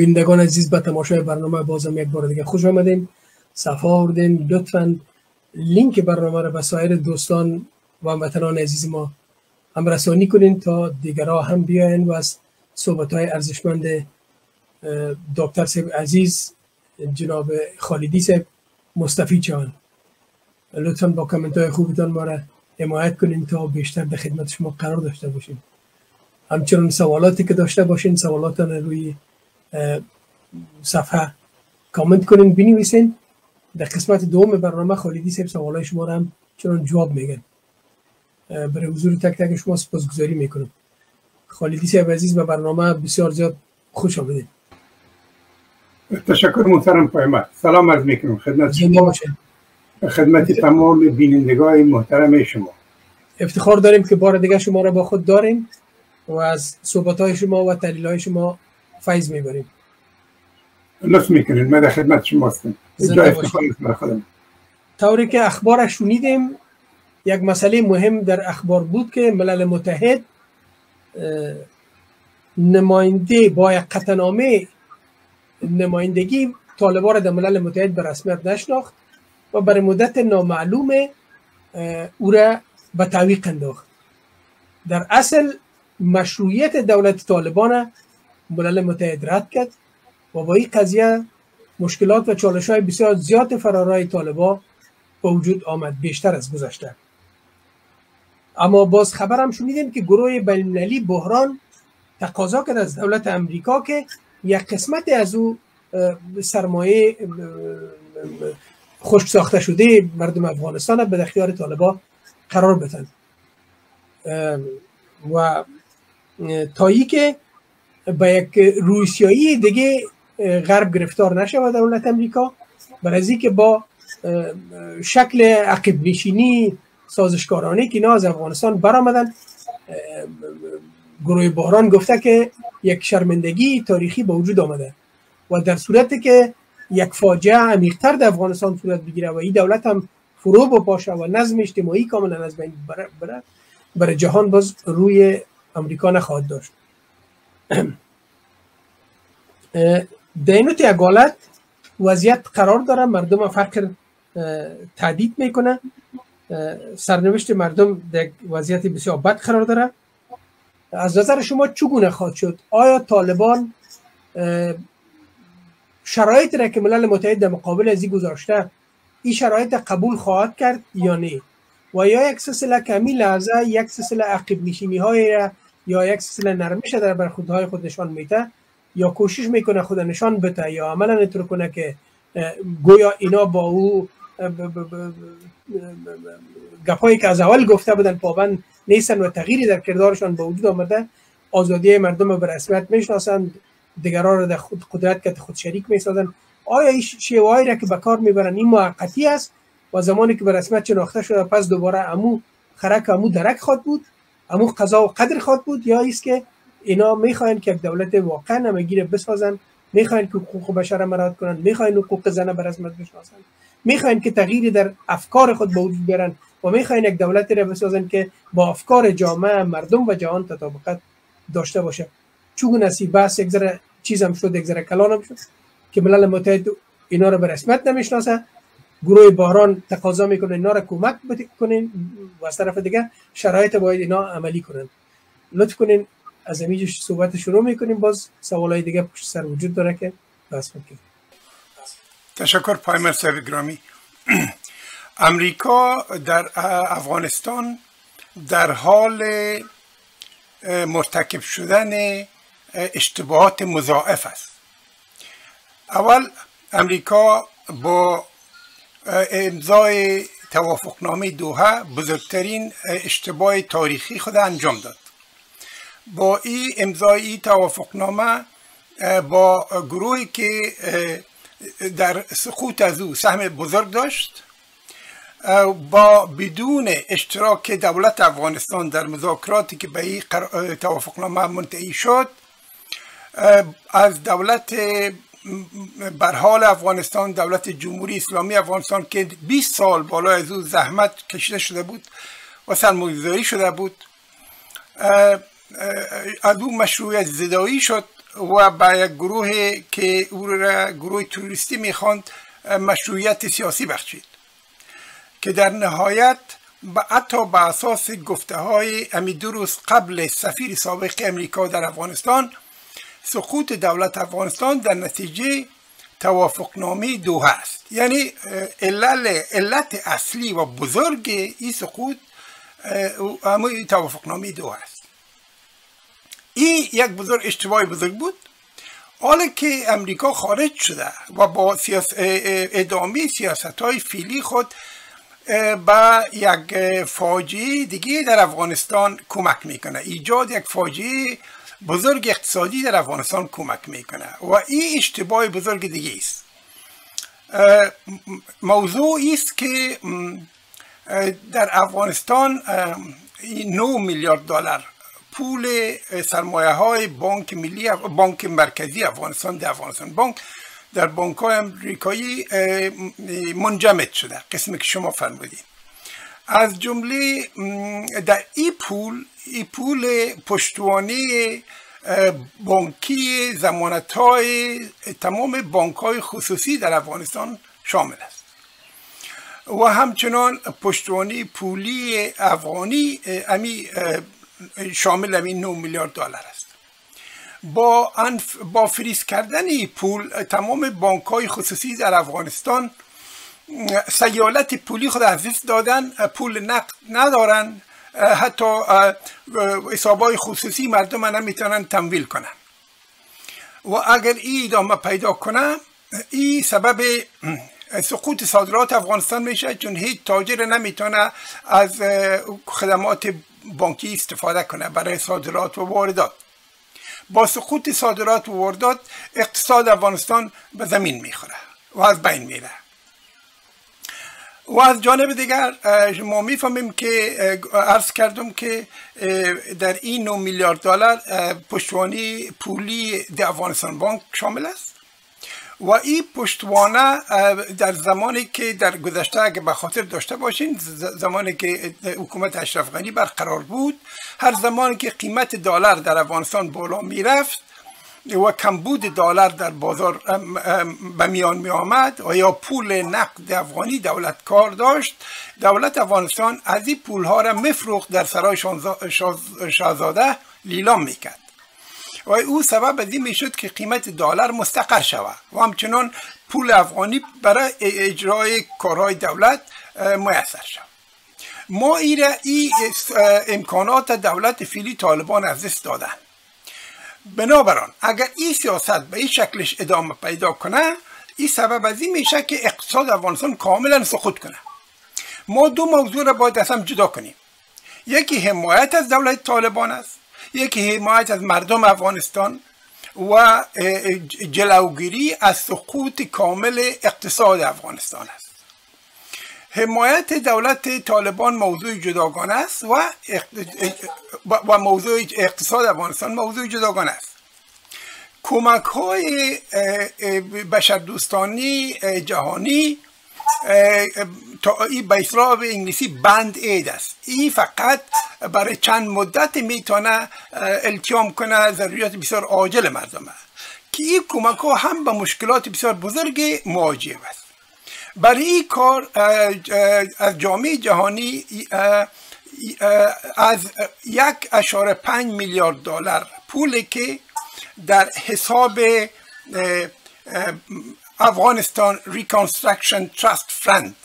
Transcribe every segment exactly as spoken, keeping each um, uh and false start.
بینندگان عزیز به تماشای برنامه بازم یک بار دیگه خوش آمدین. صفا آوردین. لطفاً لینک برنامه را به سایر دوستان و هموطنان عزیز ما هم رسانی کنین تا دیگرها هم بیاین و از صحبت‌های ارزشمند دکتر صاحب عزیز جناب خالدی صاحب مستفید شوند. لطفاً با کامنت‌های خوبتان ما را حمایت کنین تا بیشتر در خدمت شما قرار داشته باشیم. همچنین سوالاتی که داشته باشین سوالاتان روی صفحه کامنت کنین، بنویسین. در قسمت دوم برنامه خالدی صاحب سوالای شما را هم چنان جواب میگن. برای حضور تک تک شما سپاسگزاری میکنم. خالدی صاحب عزیز به برنامه بسیار زیاد خوش آمدید. تشکر محترم پیامبر. سلام عرض میکنم خدمت شما. خدمت تمام بینندگان محترم شما. افتخار داریم که بار دیگه شما را با خود داریم و از صحبت‌های شما و تحلیل‌های شما فیض میبریم. لطف میکنید. من در خدمت شما هستم. جای افتخار برای خودم. طوری که اخبار شنیدیم، یک مسئله مهم در اخبار بود که ملل متحد نماینده با یک قطعنامه نمایندگی طالبان را در ملل متحد به رسمیت نشناخت و برای مدت نامعلوم او را به تعویق انداخت. در اصل مشروعیت دولت طالبان ملل متحد رد کرد و با این قضیه مشکلات و چالش‌های بسیار زیاد فرارای طالبان به وجود آمد، بیشتر از گذشته. اما باز خبرم شنیدیم که گروه بین‌المللی بحران تقاضا کرد از دولت امریکا که یک قسمت از او سرمایه خشک ساخته شده مردم افغانستان به اختیار طالبان قرار بدن و تایی که به یک روسیایی دیگه غرب گرفتار نشود دولت امریکا، برای اینکه با شکل عقب نشینی سازشکارانه که اینا از افغانستان برآمدن، گروه بحران گفته که یک شرمندگی تاریخی به وجود آمده و در صورتی که یک فاجعه عمیق‌تر در افغانستان صورت بگیره و این دولت هم فرو بپاشه و نظم اجتماعی کاملا از بین بره، برای جهان باز روی امریکا نخواهد داشت. در این یک حالت وضعیت قرار داره، مردم فقر تهدید میکنه، سرنوشت مردم در وضعیت بسیار بد قرار داره. از نظر شما چگونه خواهد شد؟ آیا طالبان شرایط را که ملل متحد در مقابل از این گذاشته این شرایط قبول خواهد کرد یا نه؟ و یا یک سلسله کمی لحظه یک سلسله عقب نشینی های یا یک سلسله نرمش در بر خودهای خود نشان میده یا کوشش میکنه خود نشان بده یا عملا اینطور کنه که گویا اینا با او گپایی که از اول گفته بودن پابند نیستن و تغییری در کردارشان به وجود آمده، آزادی مردم به رسمیت میشناسند، دیگران را در خود قدرت که خود شریک میسازند. آیا این شیوهایی را که به کار میبرن این موقتی است و زمانی که به رسمیت شناخته شده پس دوباره امو خرک امو درک خواد بود، امو قضا و قدر خواد بود، یا است که اینا میخواین که یک دولت واقعا همگیر بسازن، میخواین که حقوق بشر مراعات کنن، میخواین حقوق زن به رسمیت بشناسن، میخواین که تغییری در افکار خود به وجود بیارن و میخواین یک دولتی را بسازن که با افکار جامعه مردم و جهان تطابقت داشته باشه. چون اسی بس یک ذره چیزم شد، یک ذره کلانم شد که ملل متحد اینا را به رسمیت نمیشناسه، گروه بحران تقاضا میکنه اینا را کمک بکنین و از طرف دیگه شرایط باید اینا عملی کنن. لطف کنین از همینجا صحبت شروع میکنیم. باز سوالای دیگه پشت سر وجود داره که بحث کنیم. تشکر پایمر صاحب گرامی. امریکا در افغانستان در حال مرتکب شدن اشتباهات مضاعف است. اول امریکا با امضای توافقنامه دوحه بزرگترین اشتباه تاریخی خود انجام داد. با این امضای این توافقنامه با گروهی که در سقوط از او سهم بزرگ داشت، با بدون اشتراک دولت افغانستان در مذاکراتی که به این توافقنامه منتهی شد، از دولت برحال افغانستان، دولت جمهوری اسلامی افغانستان که بیست سال بالا از او زحمت کشیده شده بود و سرمایه‌گذاری شده بود، از او مشروعیت زدایی شد و به یک گروه که او را گروه توریستی میخواند مشروعیت سیاسی بخشید که در نهایت حتی به اساس گفته های امی دو روز قبل سفیر سابق امریکا در افغانستان سقوط دولت افغانستان در نتیجه توافقنامه دوحه است. یعنی علت, علت اصلی و بزرگ این سقوط همون توافقنامه دوحه است. این یک بزرگ اشتباه بزرگ بود. حالا که امریکا خارج شده و با سیاست ادامه سیاست های فعلی خود با یک فاجعه دیگه در افغانستان کمک میکنه، ایجاد یک فاجعه بزرگ اقتصادی در افغانستان کمک میکنه و این اشتباه بزرگ دیگه است. موضوع است که در افغانستان نه میلیارد دلار پول سرمایه های بانک ملی بانک مرکزی افغانستان در افغانستان بانک در بانک های امریکایی منجمد شده، قسمی که شما فرمودید. از جمله در این پول این پول پشتوانه بانکی ضمانت های تمام بانک های خصوصی در افغانستان شامل است و همچنان پشتوانه پولی افغانی امی شامل امی نه میلیارد دلار است. با انف با فریز کردن این پول تمام بانک های خصوصی در افغانستان سیالت پولی خود از دست دادن، پول نقد ندارن، حتی حسابای خصوصی مردم نمیتونن تمویل کنن و اگر این ادامه پیدا کنه این سبب سقوط صادرات افغانستان میشه، چون هیچ تاجر نمیتونه از خدمات بانکی استفاده کنه برای صادرات و واردات. با سقوط صادرات و واردات اقتصاد افغانستان به زمین میخوره و از بین میره. و از جانب دیگر ما میفهمیم که عرض کردم که در این نه میلیارد دلار پشتوانه پولی در افغانستان بانک شامل است و این پشتوانه در زمانی که در گذشته اگه به خاطر داشته باشین، زمانی که حکومت اشرف غنی برقرار بود، هر زمانی که قیمت دلار در افغانستان بالا میرفت و کمبود دلار در بازار به میان می آمد و یا پول نقد افغانی دولت کار داشت، دولت افغانستان از این پول ها را میفروخت در سرای شاهزاده لیلام میکرد و او سبب از این میشد که قیمت دلار مستقر شود و همچنان پول افغانی برای اجرای کارهای دولت میسر شد. ما ایره ای امکانات دولت فعلی طالبان از دست دادن. بنابراین اگر این سیاست به این شکلش ادامه پیدا کنه، این سبب از این میشه که اقتصاد افغانستان کاملا سقوط کنه. ما دو موضوع را باید از هم جدا کنیم. یکی حمایت از دولت طالبان است، یکی حمایت از مردم افغانستان و جلوگیری از سقوط کامل اقتصاد افغانستان است. حمایت دولت طالبان موضوع جداگانه است و و موضوع اقتصاد افغانستان موضوع جداگانه است. کمک های بشردوستانی جهانی این به اصطلاح به انگلیسی بند اید است. این فقط برای چند مدت میتونه التیام کنه ضروریات بسیار عاجل مردم که این کمک ها هم به مشکلات بسیار بزرگ مواجه است. برای این کار از جامعه جهانی از یک اشاره پنج میلیارد دلار پولی که در حساب افغانستان ریکانسترکشن تراست فند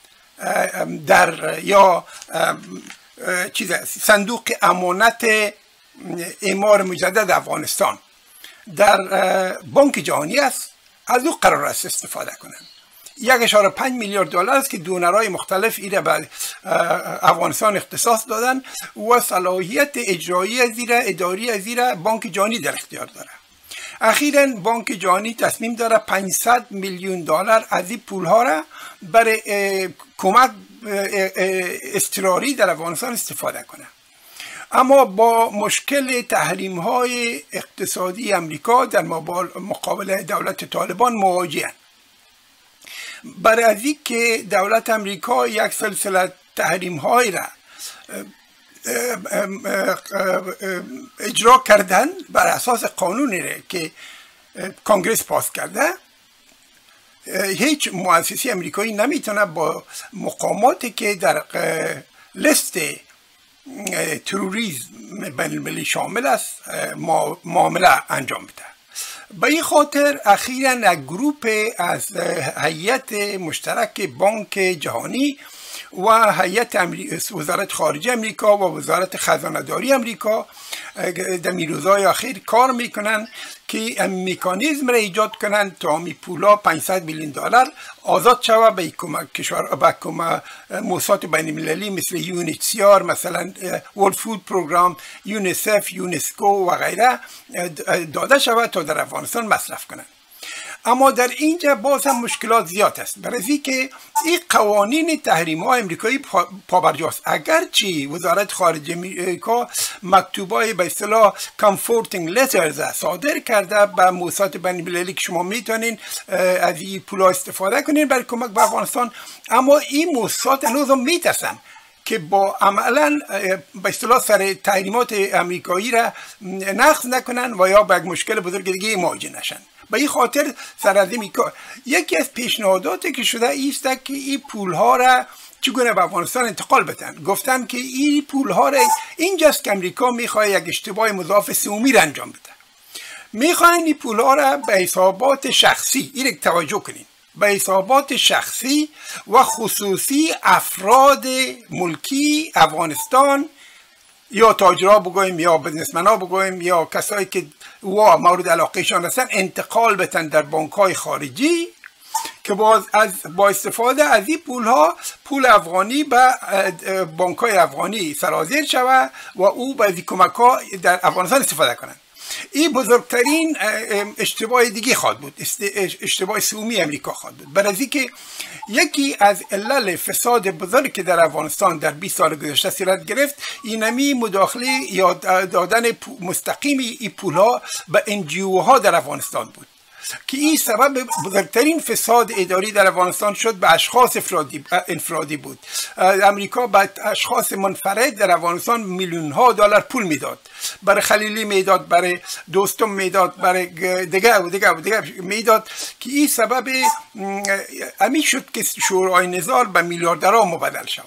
در یا چیز صندوق امانت اعمار مجدد افغانستان در بانک جهانی است، از او قرار است استفاده کنند. یک اشاره پنج میلیارد دلار است که دونرهای مختلف ایره به افغانستان اختصاص دادن و صلاحیت اجرایی زیرا اداری زیرا بانک جهانی در اختیار داره. اخیراً بانک جهانی تصمیم داره پانصد میلیون دلار از این پولها را برای کمک اضطراری در افغانستان استفاده کنه. اما با مشکل تحریم های اقتصادی امریکا در مقابل دولت طالبان مواجهند. برای از این که دولت امریکا یک سلسله تحریم های را اجرا کردن بر اساس قانونی که کنگرس پاس کرده. هیچ مؤسسه امریکایی نمیتونه با مقاماتی که در لیست تروریسم بین المللی شامل است معامله انجام بده. به این خاطر اخیراً یک گروپ از هیئت مشترک بانک جهانی و هیئت وزارت خارجه امریکا و وزارت خزانه داری امریکا در روزهای اخیر کار میکنن که مکانیزم را ایجاد کنن تا می پولا پانصد میلیون دلار آزاد شود به کمک کشور به کمک موسسات بین المللی مثل یو ان اچ سی آر، مثلا ورلد فود پروگرام، یونیسف، یونسکو و غیره داده شود تا در افغانستان مصرف کنند. اما در اینجا باز هم مشکلات زیاد است، برای که این قوانین تحریم های امریکایی پابرجاست. اگرچه وزارت خارجه امریکا مکتوبای به اصطلاح کامفورتینگ لترز صادر کرده به موسسات بین المللی که شما میتونین از این پولا استفاده کنین برای کمک به افغانستان، اما این موسسات هنوز میترسن که با عملا به اصطلاح سر تحریمات امریکایی را نقض نکنن و یا به یک مشکل بزرگ دیگه مواجه نشن. به این خاطر سرازمی کار یکی از پیشنهاداتی که شده ایست که این پول ها را چگونه به افغانستان انتقال بدن. گفتن که این پول ها را اینجاست که امریکا میخواد یک اشتباه مضاعف سومی را انجام بده. میخواین این پول ها را به حسابات شخصی، این توجه کنین، به حسابات شخصی و خصوصی افراد ملکی افغانستان یا تاجرها بگویم یا بزنسمن ها بگویم یا کسایی که و مورد علاقهشان هستن انتقال بتن در بانک های خارجی که باز از با استفاده از این پول ها پول افغانی به بانک های افغانی سرازیر شود و او به این کمک ها در افغانستان استفاده کنند. این بزرگترین اشتباه دیگه خواهد بود، اشتباه سومی امریکا خواهد بود، برای که یکی از علل فساد بزرگ که در افغانستان در بیست سال گذشته صورت گرفت اینمی مداخله یا دادن مستقیم این پولها به انجیو ها در افغانستان بود که این سبب بزرگترین فساد اداری در افغانستان شد. به اشخاص افرادی, انفرادی بود. امریکا به اشخاص منفرد در افغانستان میلیون ها دلار پول میداد، برای خلیلی میداد، برای دوستم میداد، برای دیگه و دیگه و دیگه میداد که این سبب امی شد که شورای نظار به میلیاردرها مبدل شود.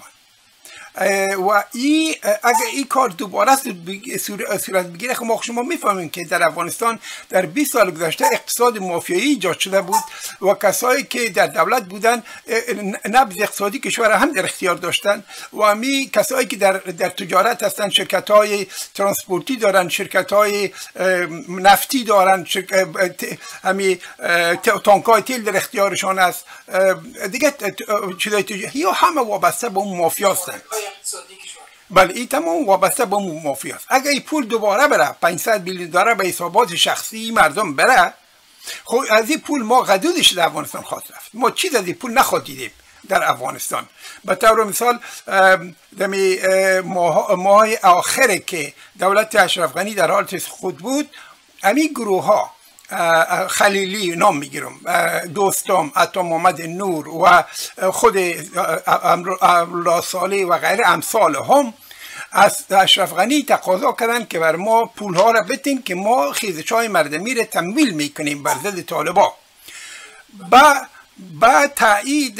و ای اگر این کار دوباره صورت بگیره خب ما شما میفهمیم که در افغانستان در بیست سال گذشته اقتصاد مافیایی ایجاد شده بود و کسایی که در دولت بودن نبض اقتصادی کشور هم در اختیار داشتن و همی کسایی که در در تجارت هستن، شرکت های ترانسپورتی دارن، شرکت های نفتی دارن، همی تانک های تیل در اختیارشان است دیگه، چیزای تجاری یا همه وابسته به اون مافیا هستن. بله این تمام وابسته به مافیا است. اگر این پول دوباره بره پانصد میلیون دلار به حسابات شخصی مردم بره، خب از این پول ما غدودش در افغانستان خواهد رفت. ما چیز از این پول نخواد دیدیم در افغانستان. به طور مثال دمی ماه, ماه آخره که دولت اشرف غنی در حالت خود بود، امی گروه ها خلیلی نام میگیرم، دوستم، عطا محمد نور و خود امرالله صالح و غیره امثال هم از اشرف غنی تقاضا کردن که بر ما پول ها را بتین که ما خیزش های مردمی را تمویل میکنیم بر ضد طالبا. با با تایید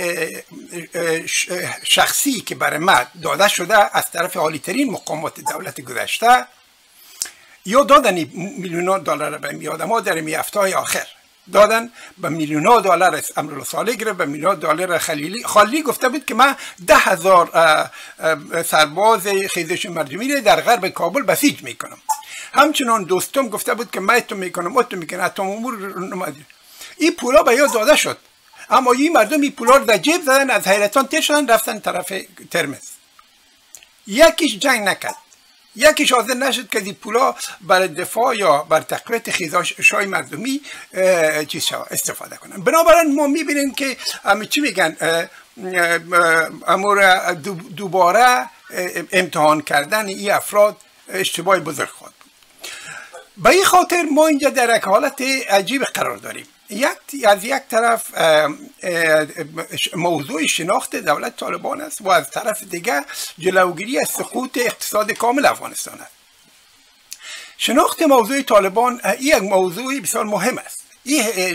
شخصی که برای ما داده شده از طرف عالی ترین مقامات دولت گذشته، یا دادن میلیون دلار به می آدم ها در می هفته آخر دادن به میلیون ها دلار از امرالله صالح گرفت، به میلیون دلار خلیلی. خلیلی گفته بود که من ده هزار سرباز خیزش مردمی را در غرب کابل بسیج میکنم. همچنان دوستم گفته بود که من اتو میکنم اتو میکنم اتو امور. این پولا به یاد داده شد، اما این مردم این پولا رو در جیب زدن، از حیرتان تیر شدن رفتن طرف ترمز. یکیش جنگ نکرد، یکیش حاضر نشد که این پولا برای دفاع یا بر تقویت خیزش‌های مردمی چیز شود استفاده کنن. بنابراین ما میبینیم که همه چی میگن امور دوباره امتحان کردن این افراد اشتباه بزرگ خواهد بود. به این خاطر ما اینجا در یک حالت عجیب قرار داریم. یک از یک طرف موضوع شناخت دولت طالبان است و از طرف دیگر جلوگیری از سقوط اقتصاد کامل افغانستان است. شناخت موضوع طالبان یک موضوع بسیار مهم است. این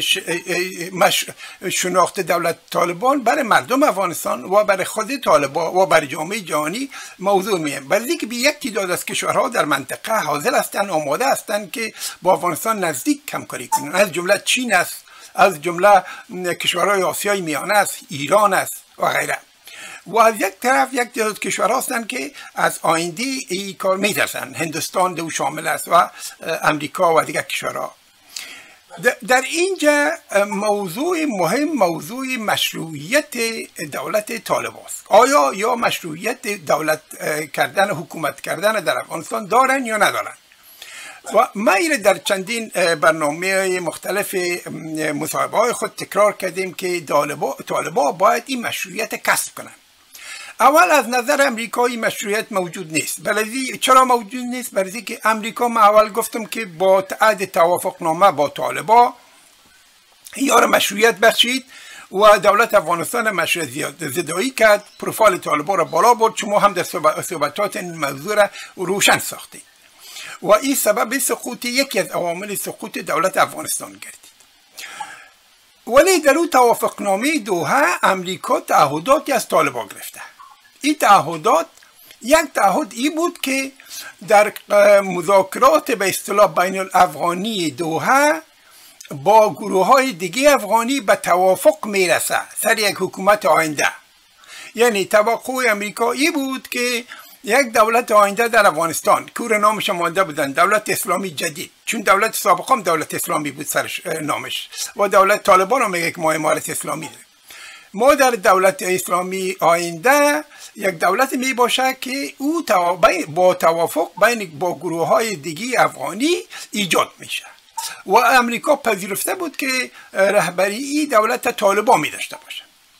شناخت دولت طالبان برای مردم افغانستان و برای خود طالبان و برای جامعه جهانی موضوع مهم، برای که به یک تعداد از کشورها در منطقه حاضر هستند، آماده هستند که با افغانستان نزدیک همکاری کنند. از جمله چین است، از جمله کشورهای آسیای میانه است، ایران است و غیره. و از یک طرف یک تعداد کشورها هستند که از آینده این کار میترسند. هندوستان دو شامل است و امریکا و دیگر کشورها. در اینجا موضوع مهم موضوع مشروعیت دولت طالبان است. آیا یا مشروعیت دولت کردن حکومت کردن در افغانستان دارن یا ندارن؟ و ما این در چندین برنامه مختلف مصاحبه های خود تکرار کردیم که طالبان باید این مشروعیت کسب کنند. اول از نظر امریکا این مشروعیت موجود نیست. بلکه چرا موجود نیست؟ برای که امریکا، ما اول گفتم که با عقد توافقنامه با طالبان یار مشروعیت بخشید و دولت افغانستان مشروعیت زدایی کرد، پروفایل طالبان را بالا برد. شما هم در صحبتات این موضوع را روشن ساختید و این سبب سقوط، یکی از عوامل سقوط دولت افغانستان گردید. ولی در اون توافقنامه دوحه امریکا تعهداتی از طالبان گرفته. این تعهدات یک تعهد این بود که در مذاکرات به اصطلاح بین الافغانی دوحه با گروه های دیگه افغانی به توافق میرسه سر یک حکومت آینده. یعنی توقع امریکا این بود که یک دولت آینده در افغانستان که نامش مانده بودن دولت اسلامی جدید، چون دولت سابق هم دولت اسلامی بود سرش نامش و دولت طالبان هم یک ماه امارت اسلامی ده. ما در دولت اسلامی آینده یک دولت می باشه که او با توافق بین با گروه های دیگی افغانی ایجاد میشه و امریکا پذیرفته بود که رهبری این دولت طالبان می داشته باشه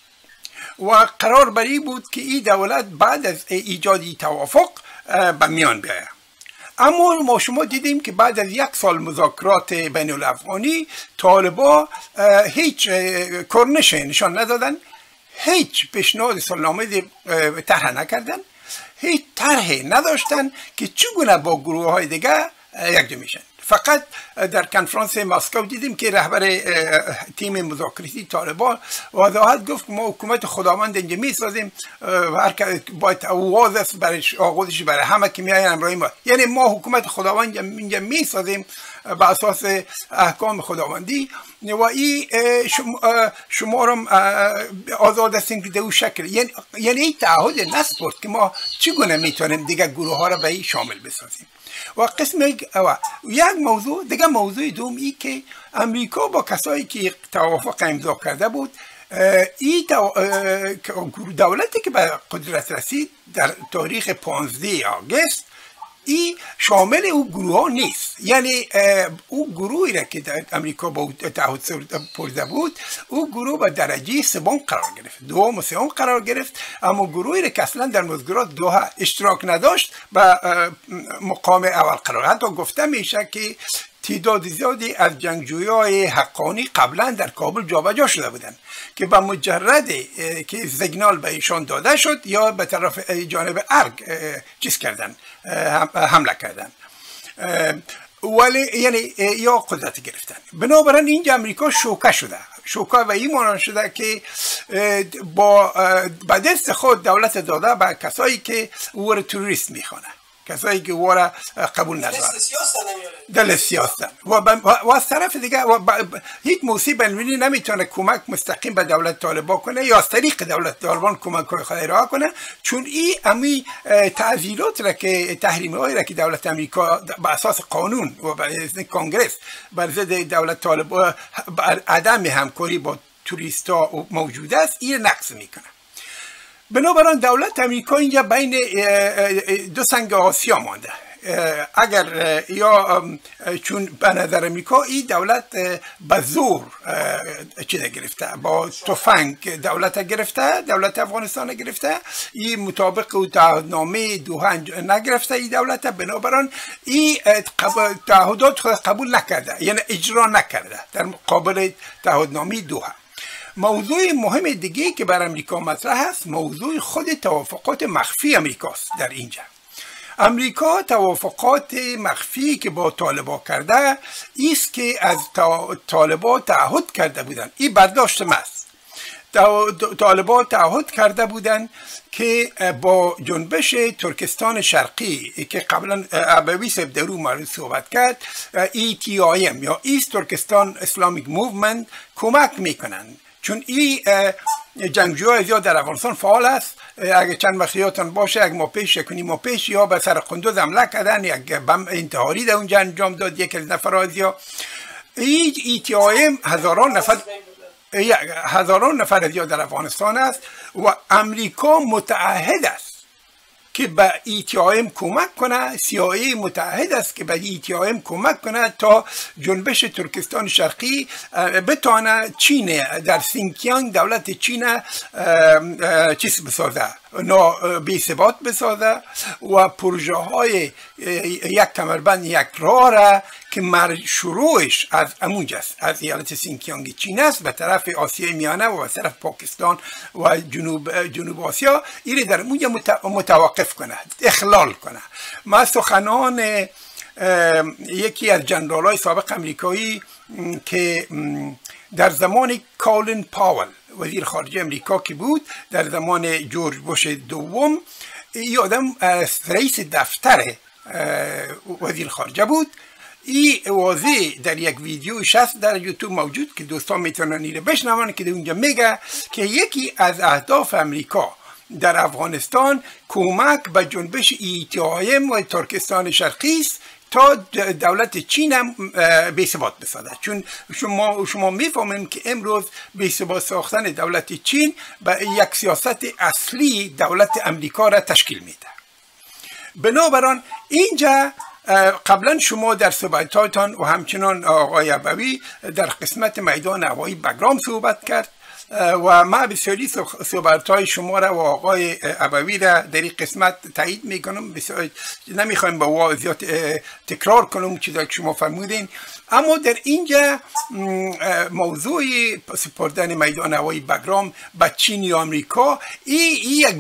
و قرار بری بود که این دولت بعد از ایجادی توافق به میان بیاید. اما ما شما دیدیم که بعد از یک سال مذاکرات بین الافغانی طالبان هیچ کرنش نشان ندادن، هیچ پیشنهاد سالنامه طرح نکردن، هیچ طرحی نداشتن که چگونه با گروه های دیگه یکجا میشن. فقط در کنفرانس مسکو دیدیم که رهبر تیم مذاکراتی طالبان وضاحت گفت ما حکومت خداوند اینجا میسازیم، هر که باید آواز است برای آغازش برای همه که میاین امرای ما، یعنی ما حکومت خداوند اینجا میسازیم به اساس احکام خداوندی و این شما رو آزاد هستیم که دو شکل، یعنی یعنی این تعهد نسپرد که ما چگونه میتونیم دیگه گروه ها را به این شامل بسازیم. و قسم یک موضوع دیگه، موضوع دوم ای که امریکا با کسایی که توافق امضا کرده بود، این دولتی که به قدرت رسید در تاریخ پانزده آگوست این شامل او گروه ها نیست. یعنی او گروهی را که در امریکا با تعهد پرده بود، او گروه به درجه سوم قرار گرفت، دوم و سوم قرار گرفت، اما گروهی را که اصلا در مذاکرات دوحه اشتراک نداشت به مقام اول قرار. حتی گفته میشه که تعداد زیادی از جنگجویای حقانی قبلا در کابل جابجا شده بودند که به مجرد که سیگنال به ایشان داده شد یا به طرف جانب ارگ چیز کردن، حمله کردن، ولی یعنی یا قدرت گرفتن. بنابراین اینجا امریکا شوکه شده، شوکه و این مانند شده که با به دست خود دولت داده به کسایی که او را توریست میخوانه، کسایی که او را قبول ندارن، دل سیاستن و, و از طرف دیگه هیچ موسیقی بین‌المللی نمیتونه کمک مستقیم به دولت طالبان کنه یا از طریق دولت طالبان کمک های خود ارائه کنه، چون این امی تعزیرات را که تحریم هایی را که دولت امریکا به اساس قانون و به کنگرس بر ضد دولت طالبان بر عدم همکاری با توریستا موجود است، این نقض میکنه. بنابراین دولت امریکا اینجا بین دو سنگ آسیا مانده. اگر یا چون به نظر امریکا این دولت به زور چیزا گرفته، با تفنگ دولت گرفته، دولت افغانستان گرفته، این مطابق تعهدنامه دوحه نگرفته این دولت، بنابراین این تعهدات خود قبول نکرده، یعنی اجرا نکرده در مقابل تعهدنامه دوحه. موضوع مهم دیگه که بر امریکا مطرح است موضوع خود توافقات مخفی امریکاست. در اینجا امریکا توافقات مخفی که با طالبان کرده است که از طالبان تعهد کرده بودند، این برداشت است. طالبان تعهد کرده بودند که با جنبش ترکستان شرقی که قبلا ابوی صاحب در او مورد صحبت کرد، ای تی آی ام یا ایست ترکستان اسلامیک موومنت کمک میکنند، چون این جنگجوهای زیاد در افغانستان فعال است. اگه چند وقت یادتان باشه، اگه ما پیش کنی ما پیش یا به سر قندوز حمله کردن، یک بم انتحاری در اونجا انجام داد یک از نفر ازیا. این ای تی آی ام هزاران نفر هزاران نفر زیاد در افغانستان است و امریکا متعهد است که به ای تی آی ام کمک کنه، سی آی ای متعهد است که به ای تی آی ام کمک کنه تا جنبش ترکستان شرقی بتونه چین در سینکیانگ دولت چین چیز بسازه، بی ثبات بسازه و پروژه های یک کمربند یک راه را که شروعش از امونجاست، از ایالت سینکیانگ چین است به طرف آسیای میانه و به طرف پاکستان و جنوب جنوب آسیا، این در اونجا متوقف کنه، اخلال کنه. ما سخنان یکی از جنرالای سابق امریکایی که در زمان کالین پاول وزیر خارجه امریکا که بود در زمان جورج بوش دوم، این آدم رئیس دفتر وزیر خارجه بود. این واضح در یک ویدیوش هست در یوتیوب موجود که دوستان میتونن اینو بشنون که در اونجا میگه که یکی از اهداف امریکا در افغانستان کمک به جنبش ای تی آی ام و ترکستان شرقی است تا دولت چین هم بی ثبات بسازه، چون شما شما میفهمیم که امروز بی ثبات ساختن دولت چین به یک سیاست اصلی دولت امریکا را تشکیل میده. بنابراین اینجا قبلا شما در صحبتاتان و همچنان آقای ابوی در قسمت میدان هوایی بگرام صحبت کرد و ما بسیاری صحبت‌های شما را و آقای ابوی را در این قسمت تایید میکنم، بسیاری نمیخوایم با زیاد تکرار کنم چیزایی که شما فرمودین. اما در اینجا موضوع سپردن میدان هوایی بگرام به چین یا آمریکا این یک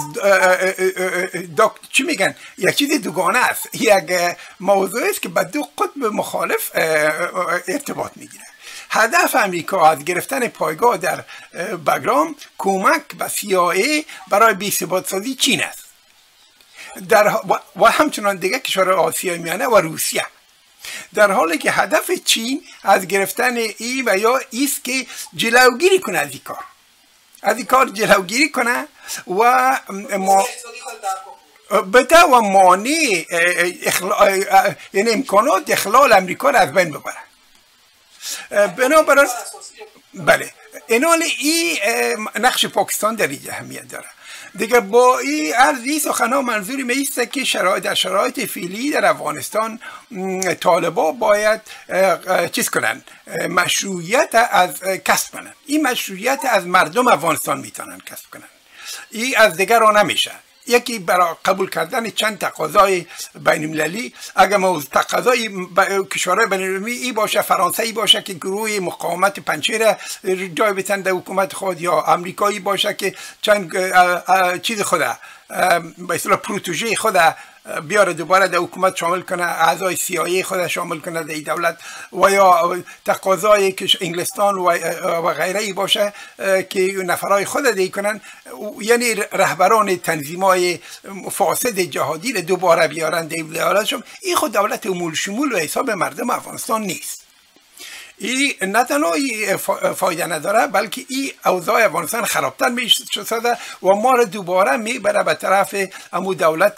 چی میگن یک چیز دوگانه است، یک موضوع است که به دو قطب مخالف ارتباط میگیره. هدف امریکا از گرفتن پایگاه در بگرام کمک به سی آی ای برای بی ثبات سازی چین است در و همچنان دیگر کشور آسیای میانه و روسیه، در حالی که هدف چین از گرفتن ای و یا ایست که جلوگیری کنه از این کار از این کار جلوگیری کنه و ما بده و مانع یعنی امکانات اخلال امریکا را از بین ببره. بنابراین بله اینال این نقش پاکستان در اینجا اهمیت داره دیگه. با این عرضی سخنها منظوری میسته که شرایط در شرایط فعلی در افغانستان طالبا باید چیز کنن، مشروعیت از کسب کنن. این مشروعیت از مردم افغانستان میتونن کسب کنن، این از دیگران نمیشه. یکی برای قبول کردن چند تقاضای بین المللی، اگر ما تقاضای کشورهای بین المللی ای باشه، فرانسه ای باشه که گروه مقاومت پنچیر جای بتن در حکومت خود، یا امریکایی باشه که چند چیز خود به اصطلاح پروتوژه خود بیاره دوباره در حکومت شامل کنه، اعضای سی آی ای خود شامل کنه در این دولت، و یا تقاضای که انگلستان و غیره ای باشه که نفرای خود دی کنن، یعنی رهبران تنظیمای فاسد جهادی رو دوباره بیارن در دولتشون. این خود دولت امول شمول و حساب مردم افغانستان نیست. این نه تنها فایده نداره بلکه این اوضاع افغانستان خرابتر میشه و ما رو دوباره میبره به طرف امو دولت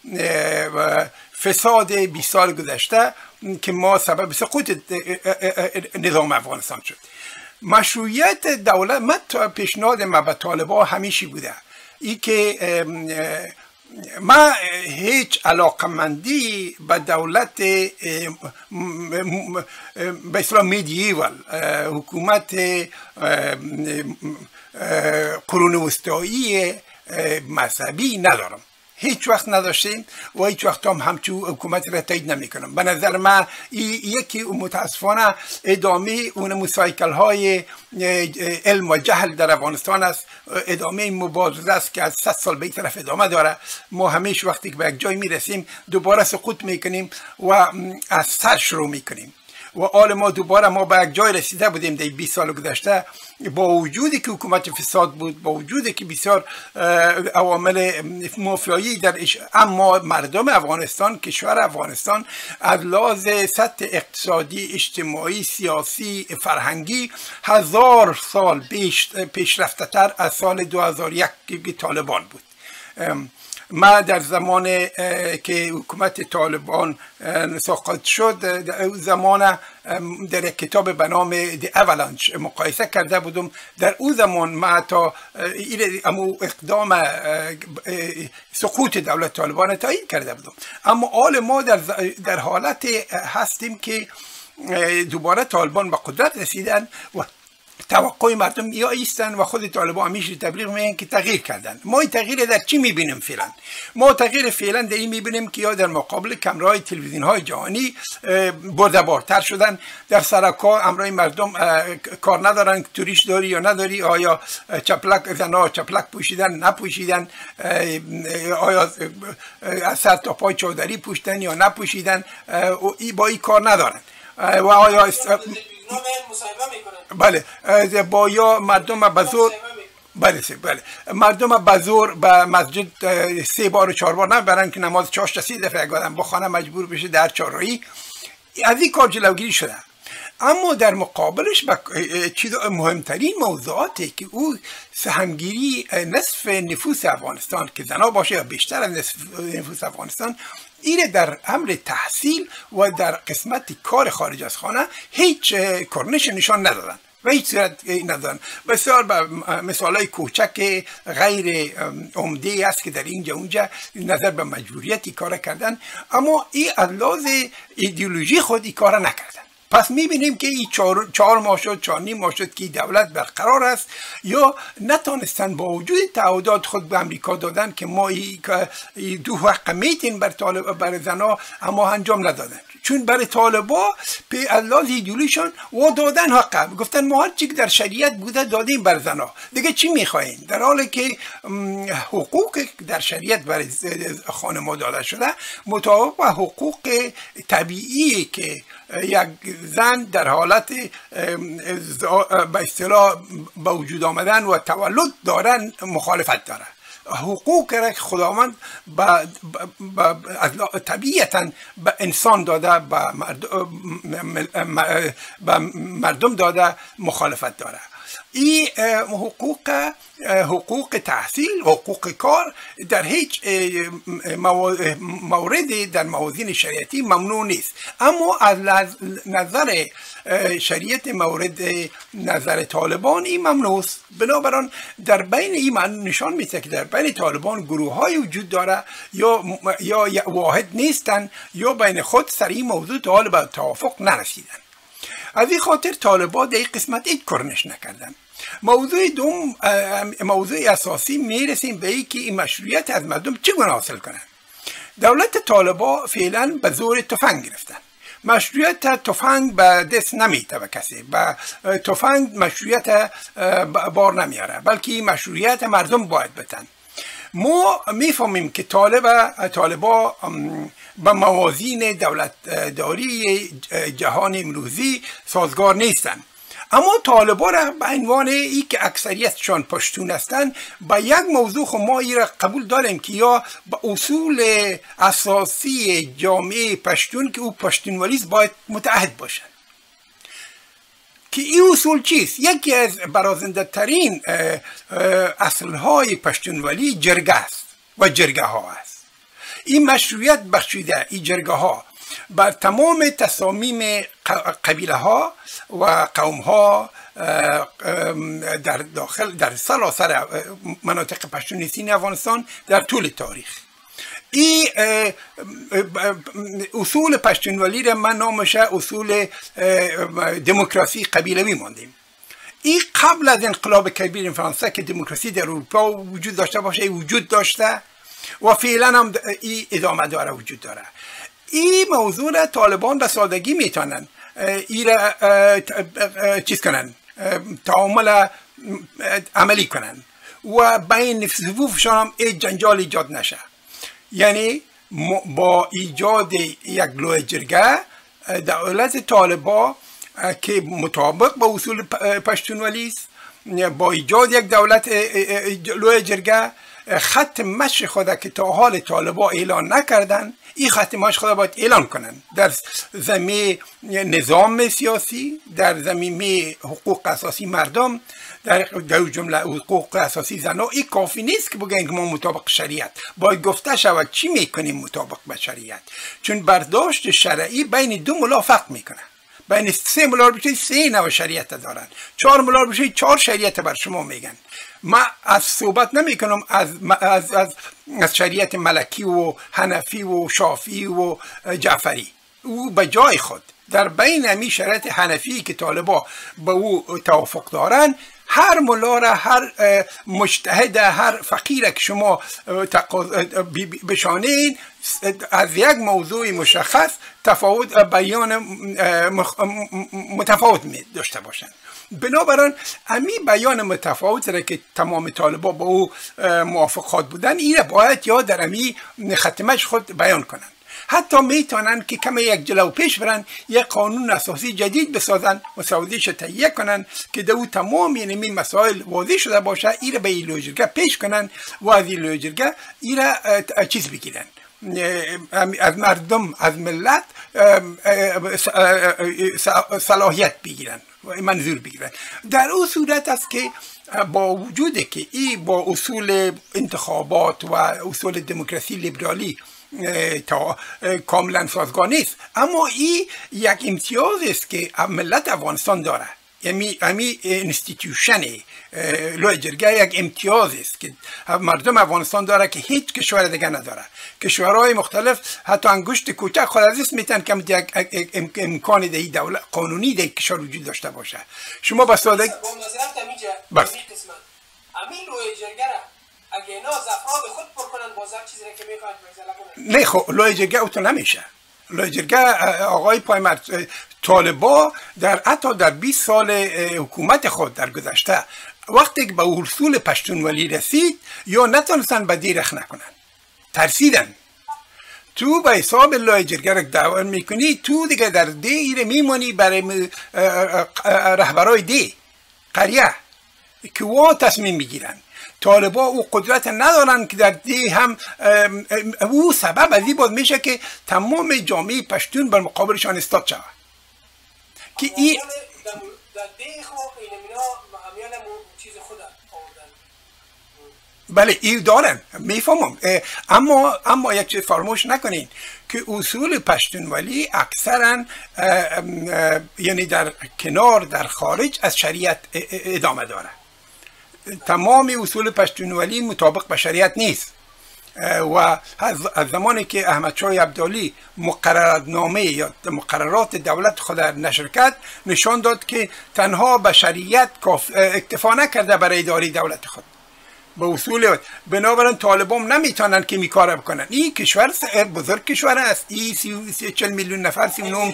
فساد بیست سال گذشته که ما سبب سقوط نظام افغانستان شد. مشروعیت دولت، من پیشنهاد ما به طالبان همیشه بوده ای که ما هیچ علاقمندی به دولت به اصطلاح میدیول، حکومت قرون وسطایی مذهبی ندارم. هیچ وقت نداشتیم و هیچ وقت هم همچون حکومت را تایید نمی کنم. به نظر من یکی متاسفانه ادامه اون مسایکل های علم و جهل در افغانستان است، ادامه مبارزه است که از صد سال به این طرف ادامه داره. ما همیشه وقتی که به یک جای می رسیم دوباره سقوط می کنیم و از سر شروع می کنیم و حال ما دوباره ما به یک جای رسیده بودیم در بیست سال گذشته، با وجودی که حکومت فساد بود، با وجودی که بسیار عوامل مافیایی درش، اما مردم افغانستان، کشور افغانستان از لحاظ سطح اقتصادی، اجتماعی، سیاسی، فرهنگی هزار سال پیشرفته تر از سال دو هزار و یک که طالبان بود. ما در زمان که حکومت طالبان ساقط شد، در زمان در یک کتاب به نام دی اولانچ مقایسه کرده بودم. در اون زمان ما تا امو اقدام سقوط دولت طالبان تایید کرده بودم، اما حال ما در, در حالت هستیم که دوباره طالبان به قدرت رسیدن و توقع مردم یا ایستن و خود طالبان همیشه تبلیغ میگن که تغییر کردن. ما این تغییر در چی میبینیم فعلا؟ ما تغییر فعلا در این میبینیم که یا در مقابل کامرای تلویزیون های جهانی برده‌بارتر شدن، در سرکار امرای مردم کار ندارن توریش داری یا نداری، آیا چپلک زنها چپلک پوشیدن نپوشیدن، آیا از سر تا پای چادری پوشیدن یا نپوشیدن، با این کار ندارن. و آیا بله با یا مردم بزرگ بله بله مردم بزرگ به مسجد سه بار و چهار بار نبرن که نماز چاشت سه دفعه یک آدم با خانه مجبور بشه در چهارراهی. از این کار جلوگیری شده. اما در مقابلش چیز مهمترین موضوعاتی که او سهمگیری نصف نفوس افغانستان که زنا باشه یا بیشتر از نصف نفوس افغانستان، اینه در امر تحصیل و در قسمت کار خارج از خانه هیچ کرنش نشان ندادن و هیچ صورت ندادن. بسیار مثالای کوچک غیر عمده است که در اینجا اونجا نظر به مجبوریتی کار کردن، اما این از لحاظ ایدئولوژی خود این کار نکردن. پس میبینیم که این چهار, چهار ماه شد، چهار نیم ماه شد که دولت برقرار است، یا نتانستن با وجود تعهدات خود به امریکا دادن که ما ای دو حق میتین بر طالب بر زنا، اما انجام ندادن. چون برای طالبا به الله ایدئولوژیشون و دادن حق، گفتن ما هر چی که در شریعت بوده دادیم بر زنا، دیگه چی میخواین؟ در حالی که حقوق در شریعت برای خانم داده شده مطابق با حقوق طبیعی که یک زن در حالت به اصطلاح به وجود آمدن و تولد دارن مخالفت داره. حقوق را که خداوند طبیعتا به انسان داده، به مردم داده مخالفت داره. این حقوق حقوق تحصیل، حقوق کار در هیچ موردی در موازین شریعتی ممنوع نیست، اما از نظر شریعت مورد نظر طالبان این ممنوع است. بنابراین در بین این نشان میده که در بین طالبان گروه های وجود داره یا یا واحد نیستن یا بین خود سر این موضوع تا حال به توافق نرسیدن. از این خاطر طالبان در این قسمت هیچ کرنش نکردن. موضوع دوم، موضوع اساسی میرسیم به این که این مشروعیت از مردم چگونه حاصل کنن. دولت طالبان فعلا به زور تفنگ گرفتن. مشروعیت تفنگ به دست نمیته به کسی، به تفنگ مشروعیت بار نمیاره، بلکه مشروعیت مردم باید بتن. ما میفهمیم که طالب طالبا به موازین دولتداری جهان امروزی سازگار نیستند، اما طالبا را به عنوان ای که اکثریتشان پشتون هستند به یک موضوع خود ما ای را قبول داریم که یا به اصول اساسی جامعه پشتون که او پشتونولیست باید متحد باشند. که این اصول چیست؟ یکی از برازنده ترین اصلهای پشتونولی جرگه است و جرگه ها است. این مشروعیت بخشیده این جرگه ها بر تمام تصامیم قبیله ها و قوم ها در داخل در سراسر مناطق پشتونیستی افغانستان در طول تاریخ. این اصول پشتونولی را من نامش اصول دموکراسی قبیلوی ماندیم. این قبل از انقلاب کبیر فرانسه که دموکراسی در اروپا وجود داشته باشه وجود داشته و فعلا هم این ادامه داره وجود داره. این موضوع را طالبان به سادگی میتونن این را چیز کنن، تعامل عملی کنن و بین صفوفشان هم این جنجال ایجاد نشه. یعنی با ایجاد یک لوی جرگه دولت طالبان که مطابق با اصول پشتونولی است، با ایجاد یک دولت لوی جرگه خط مشی خود که تا حال طالبان اعلان نکردن، این خط مشی خود باید اعلان کنن در زمینه نظام سیاسی، در زمینه حقوق اساسی مردم، در در جمله حقوق اساسی زنان. این کافی نیست که بگن که ما مطابق شریعت، باید گفته شود چی میکنیم مطابق به شریعت، چون برداشت شرعی بین دو ملا فرق میکنه. بین سه ملار بشه سه نوع شریعت دارن، چهار ملار بشه چهار شریعت بر شما میگن. ما از صحبت نمی کنم از, از, از, از شریعت ملکی و حنفی و شافعی و جعفری، او به جای خود در بین همی شریعت حنفی که طالبا با او توافق دارن، هر ملا را، هر مجتهد، هر فقیر که شما بشانین از یک موضوع مشخص تفاوت بیان متفاوت می داشته باشند. بنابراین امی بیان متفاوت را که تمام طالبا با او موافقات بودن، این را باید یا در امی ختمش خود بیان کنند. حتی میتونن که کمی یک جلو پیش برن، یک قانون اساسی جدید بسازن، مسودهش تهیه کنن که دو تمام این مسائل واضح شده باشه، این را به این لوجرگه پیش کنن و از این لوجرگه این را چیز بگیرن، از مردم، از ملت صلاحیت بگیرن و منظور بگیرن. در اون صورت است که با وجود که این با اصول انتخابات و اصول دموکراسی لیبرالی تا کاملا سازگار نیست، اما این یک امتیاز است که ملت افغانستان داره. یعنی امی انستیتیوشن لوی جرگه یک امتیاز است که مردم افغانستان داره که هیچ کشور دیگه نداره. کشورهای مختلف حتی انگشت کوچک خود از اسم میتن که یک امکان دی دولت قانونی دی کشور وجود داشته باشه. شما با سادگی بس امی لوی جرگه اگه اینا افراد خود پر کنن باز هر چیزی که میخواد مثلا کنن، نه خب لوی جرگه اوتو نمیشه. لوی جرگه آقای پایمرد طالبا در حتی در بیست سال حکومت خود در گذشته وقتی که به اصول پشتونولی رسید یا نتونستن به دیرخ نکنن، ترسیدن. تو به حساب لوی جرگه را دعوت میکنی، تو دیگه در دیر میمونی برای رهبرای دی قریه که وا تصمیم میگیرن. طالبا او قدرت ندارن که در دی هم او سبب از این باز میشه که تمام جامعه پشتون بر مقابلشان استاد شود که این بله این دارن، میفهمم. اما اما یک چیز فراموش نکنین که اصول پشتونولی اکثرا یعنی در کنار در خارج از شریعت ادامه داره. تمام اصول پشتونولی مطابق به شریعت نیست و از زمانی که احمد شاه عبدالی مقرراتنامه یا مقررات دولت خود نشر کرد، نشان داد که تنها به شریعت اکتفا نکرده برای اداره دولت خود به اصول. بنابراین طالبان نمیتونن که میکاره بکنن. این کشور بزرگ کشور است، این سی چل میلیون نفر، سی نوم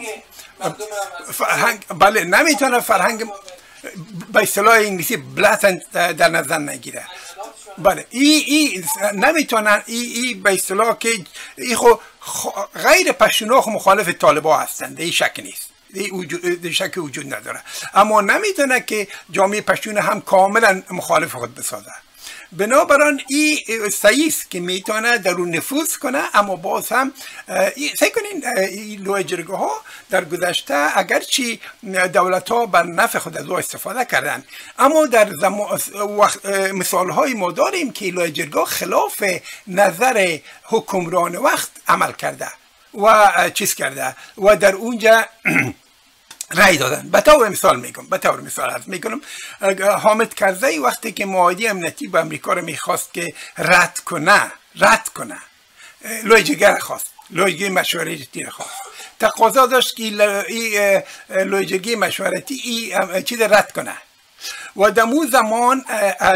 فرهنگ، بله نمیتونه فرهنگ به اصطلاح انگلیسی بلاتنت در نظر نگیره. بله این ای نمیتونن ای ای به اصطلاح که ای خو غیر پشتونا خو مخالف طالبان هستند، این شک نیست، این شک وجود نداره. اما نمیتونه که جامعه پشتون هم کاملا مخالف خود بسازه. بنابراین این سعی است که میتونه در اون نفوذ کنه، اما باز هم سعی کنین این لوی جرگه ها در گذشته اگرچه دولت ها بر نفع خود از او استفاده کردن، اما در مثال های ما داریم که لوی جرگه خلاف نظر حکمران وقت عمل کرده و چیز کرده و در اونجا رای دادن. به طور مثال میگم به طور مثال عرض میکنم حامد کرزی وقتی که معاهده امنیتی با امریکا رو میخواست که رد کنه رد کنه لویجگر خواست، لویجگی مشورتی را خواست. تقاضا داشت که این لویجگی مشورتی این چیز رد کنه و در اون زمان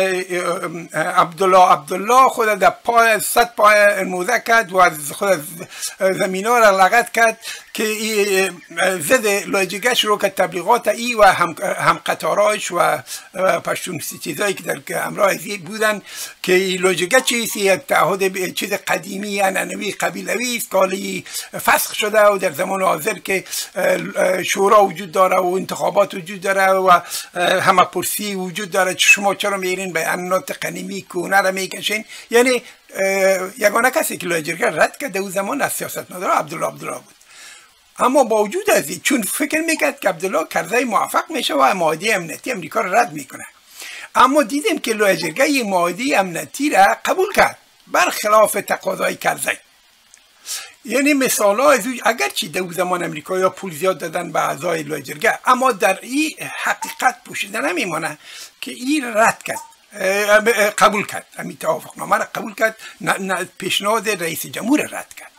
عبدالله عبدالله خود در پای صد پای موزه کرد و از خود زمین ها را لغت کرد که ضد لویجگه شروع کرد تبلیغات ای و هم, هم قطارایش و پشتون چیزایی که در امراه بودن که لویجگه چیزی یک تعهد چیز قدیمی انعنوی قبیلوی است که فسخ شده و در زمان حاضر که شورا وجود داره و انتخابات وجود داره و همه پرسی وجود داره شما چرا میرین به انات قدیمی کونه را میکشین. یعنی یگانه کسی که لویجگه رد کرد در اون زمان از سیاستمدار عبدالله عبدالله بود. اما با وجود از این چون فکر میکرد که عبدالله کرزی موفق میشه و معاهده امنیتی امریکا را رد میکنه، اما دیدیم که لویجگه معاهده امنیتی را قبول کرد برخلاف تقاضای کرزی. یعنی مثال ها از اگرچه در اون زمان امریکایی ها پول زیاد دادن به اعضای لویجگه، اما در این حقیقت پوشیده نمیمانه که این رد کرد، قبول کرد، همین توافقنامه را قبول کرد، پیشنهاد رئیس جمهور رد کرد.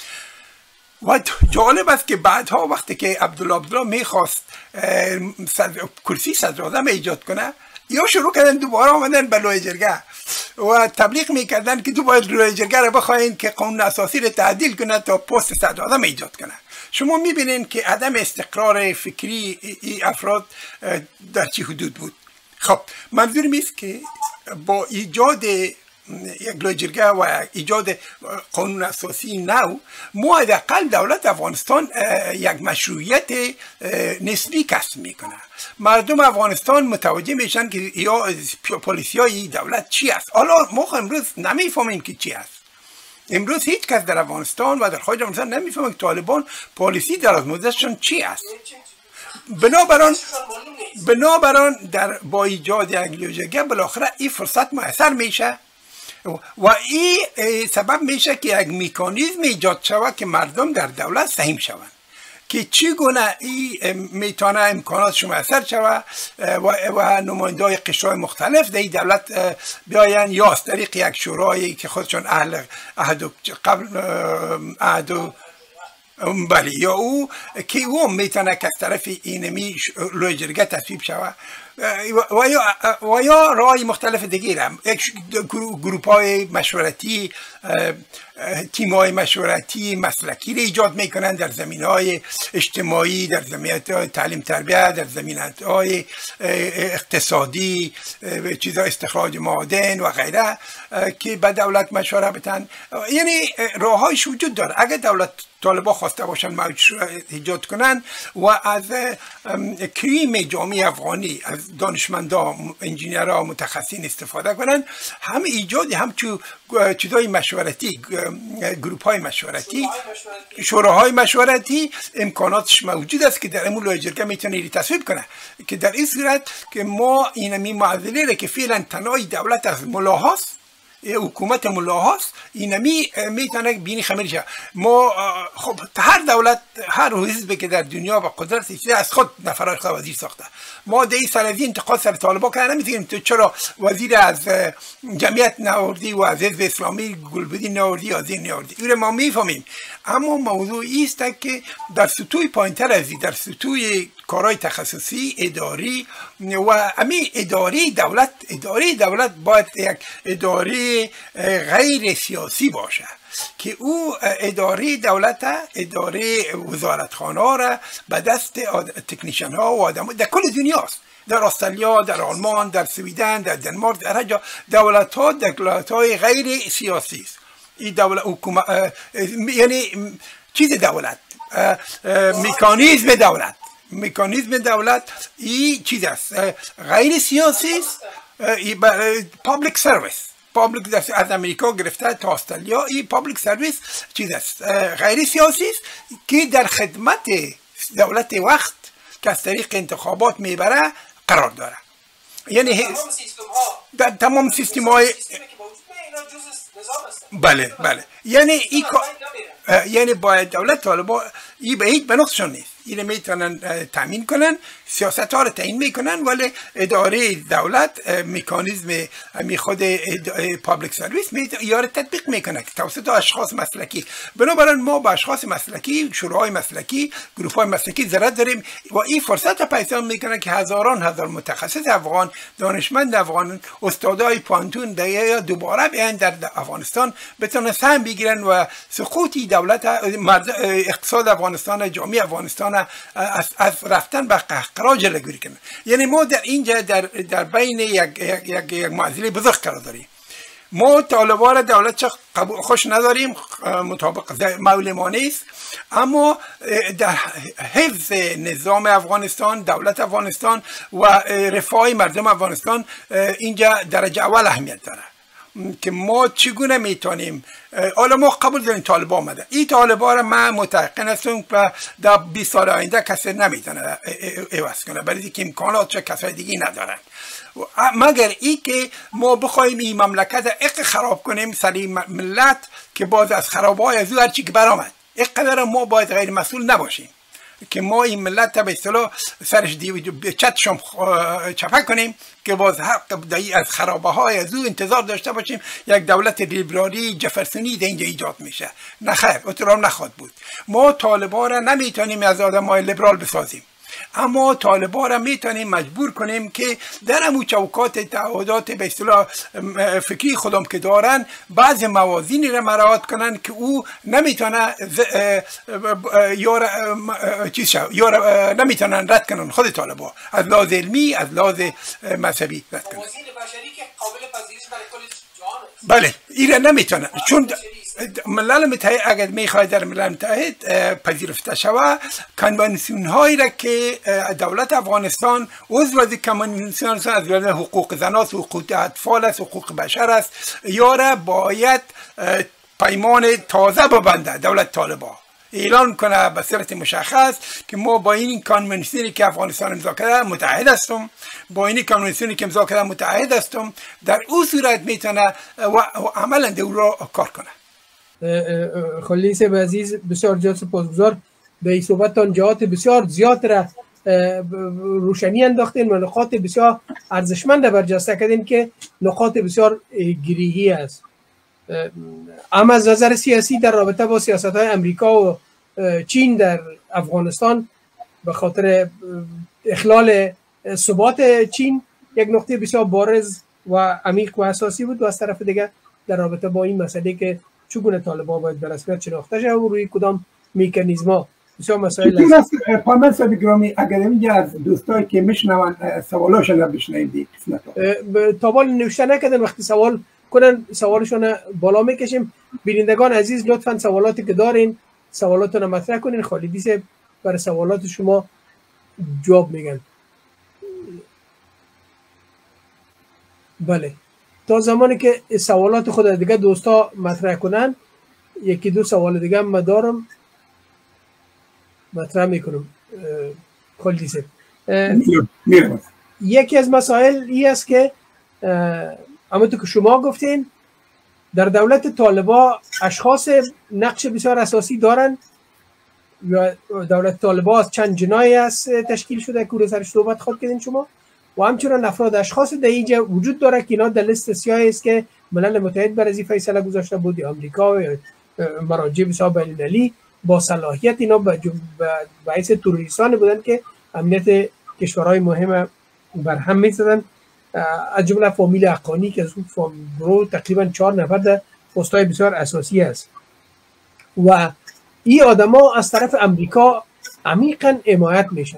و جالب است که بعدها وقتی که عبدالله عبدالله میخواست کرسی صدراعظم ایجاد کنه، یا شروع کردن دوباره آمدن به لویجرگه و تبلیغ میکردن که دوباره لویجرگه را بخواین که قانون اساسی را تعدیل کنه تا پست صدراعظم ایجاد کنه. شما میبینین که عدم استقرار فکری این افراد در چه حدود بود. خب منظورم است که با ایجاد یک لویجرگه و ایجاد قانون اساسی نو ما حداقل دولت افغانستان یک مشروعیت نسبی کسب میکنه. مردم افغانستان متوجه میشن که یا پالیسی های دولت چی است. حالا ما امروز نمیفهمیم که چی است. امروز هیچ کس در افغانستان و در خارج افغانستان نمیفهمه که طالبان پالیسی در از مدتشون چی است. بنابراین بنابراین در با ایجاد یک لویجرگه بالاخره این فرصت میسر میشه و این سبب میشه که یک مکانیزم ایجاد شود که مردم در دولت سهم شوند که چگونه این میتونه امکانات میسر شود و نماینده‌های قشرهای مختلف در این دولت بیاین یا از طریق یک شورایی که خودشون اهل عهد و قبل عهد و بله یا او که او میتونه که از طرف اینمی لویجرگه تصویب شود و یا و یا راه مختلف دیگه هم یک گروپ های مشورتی، تیم های مشورتی مسلکی را ایجاد میکنن در زمین های اجتماعی، در زمین های تعلیم تربیت، در زمین های اقتصادی، چیزا استخراج معادن و غیره که به دولت مشوره بدن. یعنی راه هایش وجود داره. اگر دولت طالبا خواسته باشن مشروع ایجاد کنن و از کریم جامعه افغانی، از دانشمندان، انجینرها، متخصصین استفاده کنن، هم ایجاد هم چو چیزای مشورتی، گروپ های مشورتی، شوراهای مشورتی امکاناتش موجود است که در امون لویجرگه میتونه تصویب کنه که در این صورت که ما اینمی معضله را که فعلا تنهای دولت از ملاهاست، حکومت ملاهاست، اینمی میتونه بینی خمیر شه. ما خب هر دولت، هر حزبی که در دنیا و قدرت از خود نفرای خود وزیر ساخته. ما در این سال از این انتقاد سر طالبا که نمیتونیم تو چرا وزیر از جمعیت نوردی و از حزب اسلامی گلبدین نوردی یا زین نوردی، این ما میفهمیم. اما موضوع است که در سطوح پایینتر از در سطوح کارهای تخصصی اداری و امی اداری دولت، اداری دولت باید یک اداری غیر سیاسی باشه که او اداره دولت، اداره وزارتخانه ها را به دست تکنیشن ها و آدم در کل دنیاست. در استرالیا، در آلمان، در سویدن، در دنمارک، در هر جا دولت ها دولت های غیر سیاسی است. این دولت حکومت یعنی چیز دولت، مکانیزم دولت، مکانیزم دولت این چیز است غیر سیاسی است. پابلیک سرویس، پابلیک از امریکا گرفته تا استرالیا، این پابلیک سرویس چیز است غیر سیاسی است که در خدمت دولت وقت که از طریق انتخابات میبره قرار داره. یعنی در تمام سیستم های بله بله یعنی ای یعنی باید دولت طالبا ای به هیچ بنقصشون نیست، این میتونن تامین کنن سیاست ها رو تعیین میکنن، ولی اداره دولت مکانیزم می خود پابلیک سرویس یا رو تطبیق میکنه توسط اشخاص مسلکی. بنابراین ما با اشخاص مسلکی، شورای مسلکی، گروه های مسلکی ضرورت داریم و این فرصت رو پیدا میکنه که هزاران هزار متخصص افغان، دانشمند افغان، استادای پانتون دیگه دوباره بیان در افغانستان بتونن سهم بگیرن و سقوطی دولت اقتصاد افغانستان، جامعه افغانستان از, از رفتن به قهقرا جلوگیری کنه. یعنی ما در اینجا در در بین یک یک یک معضله بزرگ قرار داریم. ما طالبان دولت چه خوش نداریم، مطابق مولمانه است، اما در حفظ نظام افغانستان، دولت افغانستان و رفاه مردم افغانستان اینجا درجه اول اهمیت داره که ما چگونه میتونیم. حالا ما قبول داریم طالبان آمده، این طالبان را من متقن هستم که در بیست سال آینده کسی نمیتونه عوض کنه، برای که امکانات چه کسای دیگه ندارن، مگر ای که ما بخوایم این مملکت اق خراب کنیم سری ملت که باز از خرابهای از او هرچی که برآمد. اینقدر ما باید غیر مسئول نباشیم که ما این ملت به اصطلاح سرش چتشم چپه کنیم که باز حق از خرابه های از او انتظار داشته باشیم یک دولت لیبرالی جفرسونی در اینجا ایجاد میشه. نه خیر، اطرام نخواد بود. ما طالبان را نمیتونیم از آدم های لیبرال بسازیم، اما طالبان را میتونیم مجبور کنیم که در امو چوکات تعهدات به اصطلاح فکری خودم که دارن بعض موازینی را مراعات کنن که او نمیتونه یا چیز شو یا نمیتونن رد کنن. خود طالبان از لحاظ علمی، از لحاظ مذهبی رد کنن. موازین بشری که قابل پذیرش برای کل جهان است. بله، ایره نمیتونن، چون ملل متحد اگر میخواهد در ملل متحد پذیرفته شود، کنوانسیون هایی را که دولت افغانستان عضو از کنوانسیون است، از جمله حقوق زن است، حقوق اطفال است، حقوق بشر است، یا را باید پیمان تازه ببنده. دولت طالبان اعلان کنه به صورت مشخص که ما با این کنوانسیونی که افغانستان امضا کرده متحد هستم، با این کنوانسیونی که امضا کرده متحد هستم، در او صورت میتونه و عملا در او را کار کنه. خلیل صاحب عزیز، بسیار زیاد سپاسگزار. به این صحبتتان جهات بسیار زیاد را روشنی انداختین و نقاط بسیار ارزشمند برجسته کردین که نقاط بسیار گریهی است. اما از نظر سیاسی در رابطه با سیاست های امریکا و چین در افغانستان به خاطر اخلال ثبات چین یک نقطه بسیار بارز و عمیق و اساسی بود، و از طرف دیگه در رابطه با این مسئله که چگونه طالبان باید به رسمیت شناخته شود و روی کدام مکانیزم‌ها بسیار مسائل است. پامل صاحب گرامی، اگر اینجا از دوستایی که میشنون سوالاشون رو بشنویم دی قسمت‌ها تا حالا نوشته نکردن، وقتی سوال کنن سوالشون بالا میکشیم. بینندگان عزیز لطفاً سوالاتی که دارین سوالاتون رو مطرح کنین، خالدی صاحب برای سوالات شما جواب میگن. بله، تا زمانی که سوالات خود دیگه دوستا مطرح کنن، یکی دو سوال دیگه هم دارم مطرح میکنم. خالدی صاحب، یکی از مسائل این است که همونطور که شما گفتین در دولت طالبان اشخاص نقش بسیار اساسی دارن و دولت طالبان از چند جناحی است تشکیل شده که رو سرش صحبت خود کردین شما، و همچنان افراد اشخاص در اینجا وجود داره که اینا در لیست سیاهی است که ملل متحد بر ازی فیصله گذاشته بود، یا آمریکا و مراجع بسیار بین‌المللی با صلاحیت اینا به باعث تروریستان بودن که امنیت کشورهای مهم بر هم می‌زدن، از جمله فامیل حقانی که از اون گروه تقریبا چهار نفر در پست‌های بسیار اساسی است. و این آدما از طرف امریکا عمیقاً حمایت میشن.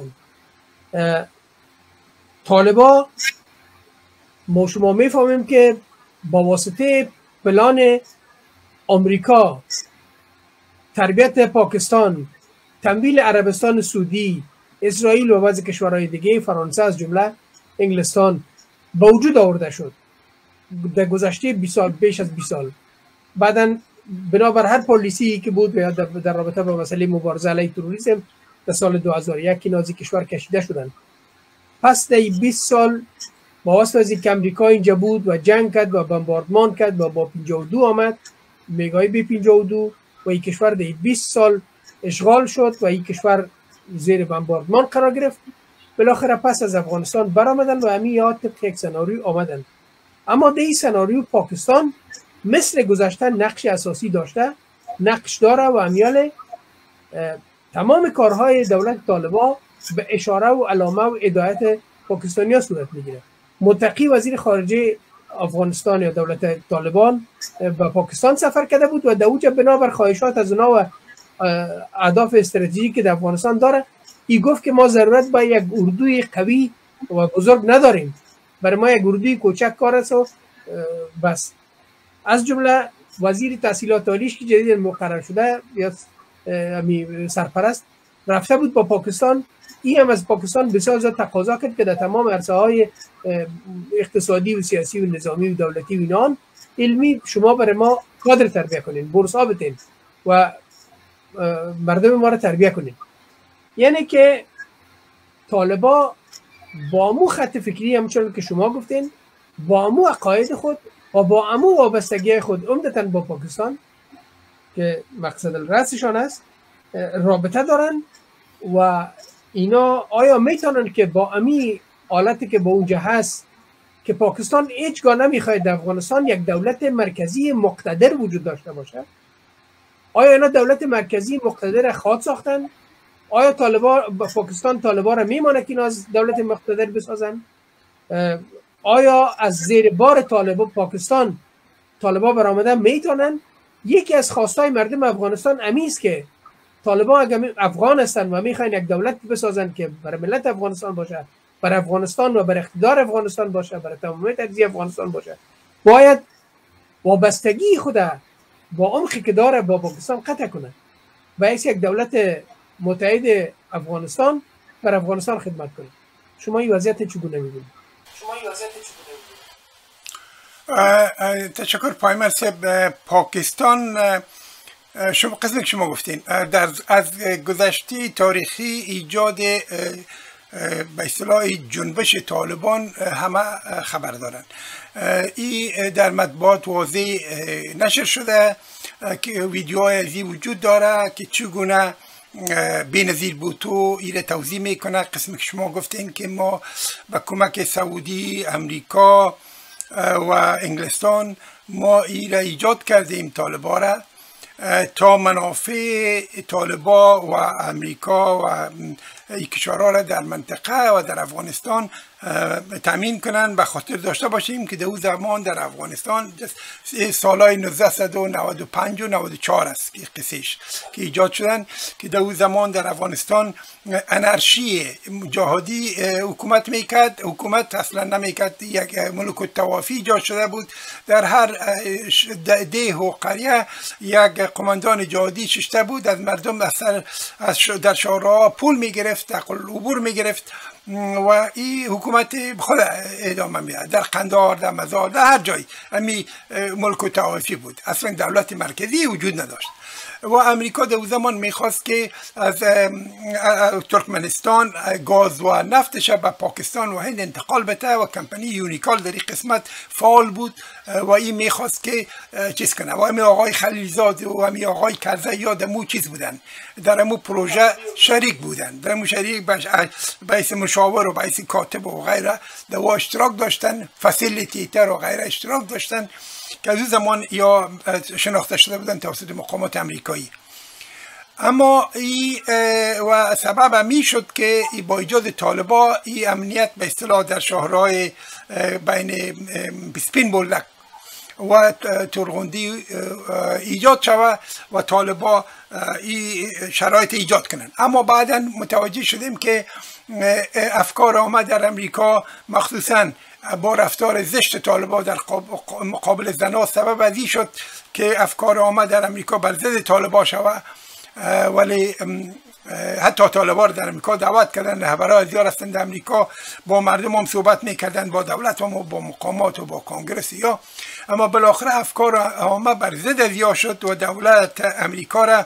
طالبان ما شما میفهمیم که با واسطه پلان آمریکا، تربیت پاکستان، تمویل عربستان سعودی، اسرائیل و بعضی کشورهای دیگه، فرانسه از جمله، انگلستان، با وجود آورده شد در گذشته بیست سال، بیش از بیست سال. بعدن بنابر هر پالیسی که بود در, در رابطه با مسئله مبارزه علیه تروریسم در سال دو هزار و یک نازی کشور کشیده شدن. پس در بیست سال با واسطه از اینکه امریکا اینجا بود و جنگ کرد و بمباردمان کرد و با پنجاه و دو آمد، میگای بی پنجاه و دو، و این کشور در بیست سال اشغال شد و این کشور زیر بمباردمان قرار گرفت. بالاخره پس از افغانستان برآمدن و همین یا طبق یک سناریو آمدن. اما در این سناریو پاکستان مثل گذشته نقش اساسی داشته، نقش داره و امیال تمام کارهای دولت طالبان به اشاره و علامه و هدایت پاکستانی ها صورت میگیره. متقی وزیر خارجه افغانستان یا دولت طالبان به پاکستان سفر کرده بود و در اوجه بنابر خواهشات از اونا و اهداف استراتژیکی که در افغانستان داره، ای گفت که ما ضرورت به یک اردوی قوی و بزرگ نداریم، برای ما یک اردوی کوچک کار است و بس. از جمله وزیر تحصیلات عالیش که جدید مقرر شده یا سرپرست رفته بود با پاکستان. این هم از پاکستان بسیار زیاد تقاضا کرد که در تمام عرصه های اقتصادی و سیاسی و نظامی و دولتی و اینان علمی شما برای ما کادر تربیه کنین، بورسا بتین و مردم ما را تربیه کنین. یعنی که طالبا با مو خط فکری همچون که شما گفتین، با مو عقاید خود و با امو وابستگی خود عمدتاً با پاکستان که مقصد الرأسشان است رابطه دارن و اینا آیا میتونن که با امی حالتی که با اونجا هست که پاکستان هیچگاه نمیخواد در افغانستان یک دولت مرکزی مقتدر وجود داشته باشه؟ آیا اینا دولت مرکزی مقتدر خواهد ساختن؟ آیا طالبان با پاکستان طالبان را میمانه که اینا از دولت مقتدر بسازن؟ آیا از زیر بار طالبان پاکستان طالبان برآمدن میتونن؟ یکی از خواستای مردم افغانستان امیست که طالبان اگر افغان هستن و میخواین یک دولت بسازن که برای ملت افغانستان باشه، برای افغانستان و برای اقتدار افغانستان باشه، برای تمامیت اجزای افغانستان باشه، باید وابستگی خود با عمقی که داره با پاکستان قطع کنه، باعث یک دولت متحد افغانستان بر افغانستان خدمت کنه. شما این وضعیت چگونه می‌بینید؟ شما این وضعیت چگونه می‌بینید؟ تشکر پایمر صاحب. پاکستان شما قسمی که شما گفتین در از گذشته تاریخی ایجاد به اصطلاح جنبش طالبان همه خبر دارن. این در مطبوعات واضح نشر شده که ویدیوهای ازی وجود داره که چگونه بینظیر بوتو ایره توضیح میکنه. قسمی که شما گفتین که ما با کمک سعودی، امریکا و انگلستان ما ایره ایجاد کردیم طالبا را تا منافع طالبا و امریکا و کشورها را در منطقه و در افغانستان تامین کنند. به خاطر داشته باشیم که در اون زمان در افغانستان سالهای نوزده و نود و پنج و نود و چهار است که قصهش که ایجاد شدن که در اون زمان در افغانستان انارشی جهادی حکومت میکرد. حکومت اصلا نمیکرد، یک ملک الطوافی ایجاد شده بود. در هر ده و قریه یک قماندان جهادی ششته بود، از مردم از در شهرها پول میگرفت، عبور میگرفت و این حکومت خود ادامه میاد. در قندهار، در مزار، در هر جای امی ملک و طوافی بود، اصلا دولت مرکزی وجود نداشت. و امریکا در اون زمان میخواست که از ترکمنستان گاز و نفتش به پاکستان و هند انتقال بده و کمپانی یونیکال در این قسمت فعال بود و این میخواست که چیز کنه. و امی آقای خلیلزاد و امی آقای کرزی یا دمو چیز بودن، در امو پروژه شریک بودن، در امو شریک باعث مشاور و باعث کاتب و غیره در و اشتراک داشتن، فسیلیتیتر و غیره اشتراک داشتن که از اون زمان یا شناخته شده بودن توسط مقامات امریکایی. اما ای و سبب می شد که با ایجاد طالبا این امنیت به اصطلاح در شهرهای بین بیسپین بولدک و ترغندی ایجاد شود و طالبا این شرایط ایجاد کنند. اما بعدا متوجه شدیم که افکار آمد در امریکا مخصوصاً با رفتار زشت طالبان در مقابل زنها سبب از این شد که افکار آمد در امریکا بر ضد طالبان شود. ولی حتی طالبان در امریکا دعوت کردن، رهبران زیاد هستند در امریکا، با مردم هم صحبت میکردن، با دولت هم و با مقامات و با کانگرس یا. اما بالاخره افکار آمد بر ضد ازیا شد و دولت امریکا را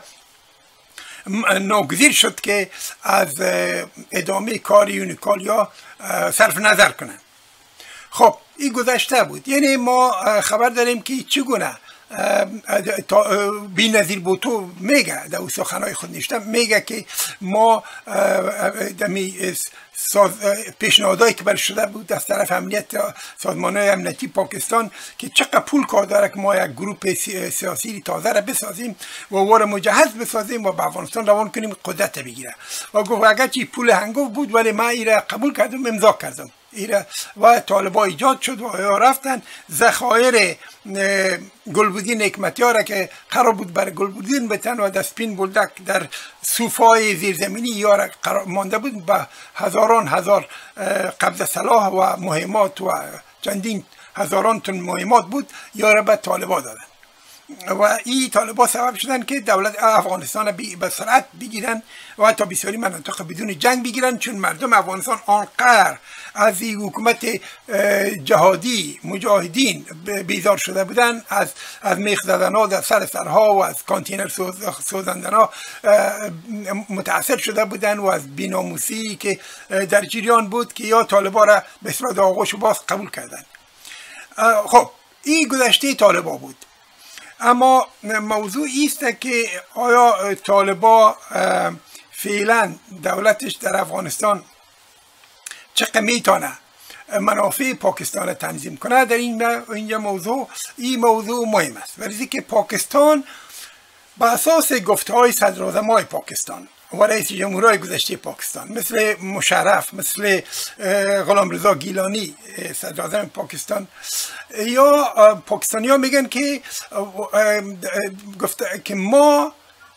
ناگزیر شد که از ادامه کار یونیکالیا صرف نظر کنند. خب این گذشته بود. یعنی ما خبر داریم که چگونه بی‌نظیر بوتو میگه در سخنهای خود نوشته، میگه که ما دمی پیشنهادایی که بر شده بود از طرف امنیت سازمان‌های امنیتی پاکستان که چقدر پول کار داره که ما یک گروه سیاسی تازه را بسازیم و وار مجهز بسازیم و به افغانستان روان کنیم قدرت بگیره و گفت اگرچه پول هنگفت بود ولی من ایره قبول کردم، امضا کردم ایره و طالبان ایجاد شد و رفتن ذخایر گلبدین حکمتیار را که قرار بود برای گلبدین بتن و در سپین بولدک در صوفای زیرزمینی یا مانده بود به هزاران هزار قبض سلاح و مهمات و چندین هزاران تن مهمات بود یا را به طالبان دادن و این طالبان سبب شدن که دولت افغانستان به سرعت بگیرن و حتی بسیاری مناطق بدون جنگ بگیرن، چون مردم افغانستان آنقدر از این حکومت جهادی مجاهدین بیزار شده بودن، از از میخ زدن ها در سر سرها و از کانتینر سوزندن ها متاثر شده بودن و از بی‌ناموسی که در جریان بود که یا طالبان را به اصطلاح آغوش و باز قبول کردن. خب این گذشته طالبان بود، اما موضوع ایست که آیا طالبان فعلا دولتش در افغانستان چقدر میتونه منافع پاکستان تنظیم کنه؟ در این اینجا موضوع این موضوع مهم است، ولی که پاکستان با اساس گفته‌های صدراعظم‌های پاکستان و رئیس جمهورهای گذشته پاکستان مثل مشرف، مثل غلامرضا گیلانی صدراعظم پاکستان، یا پاکستانی ها میگن که گفته که ما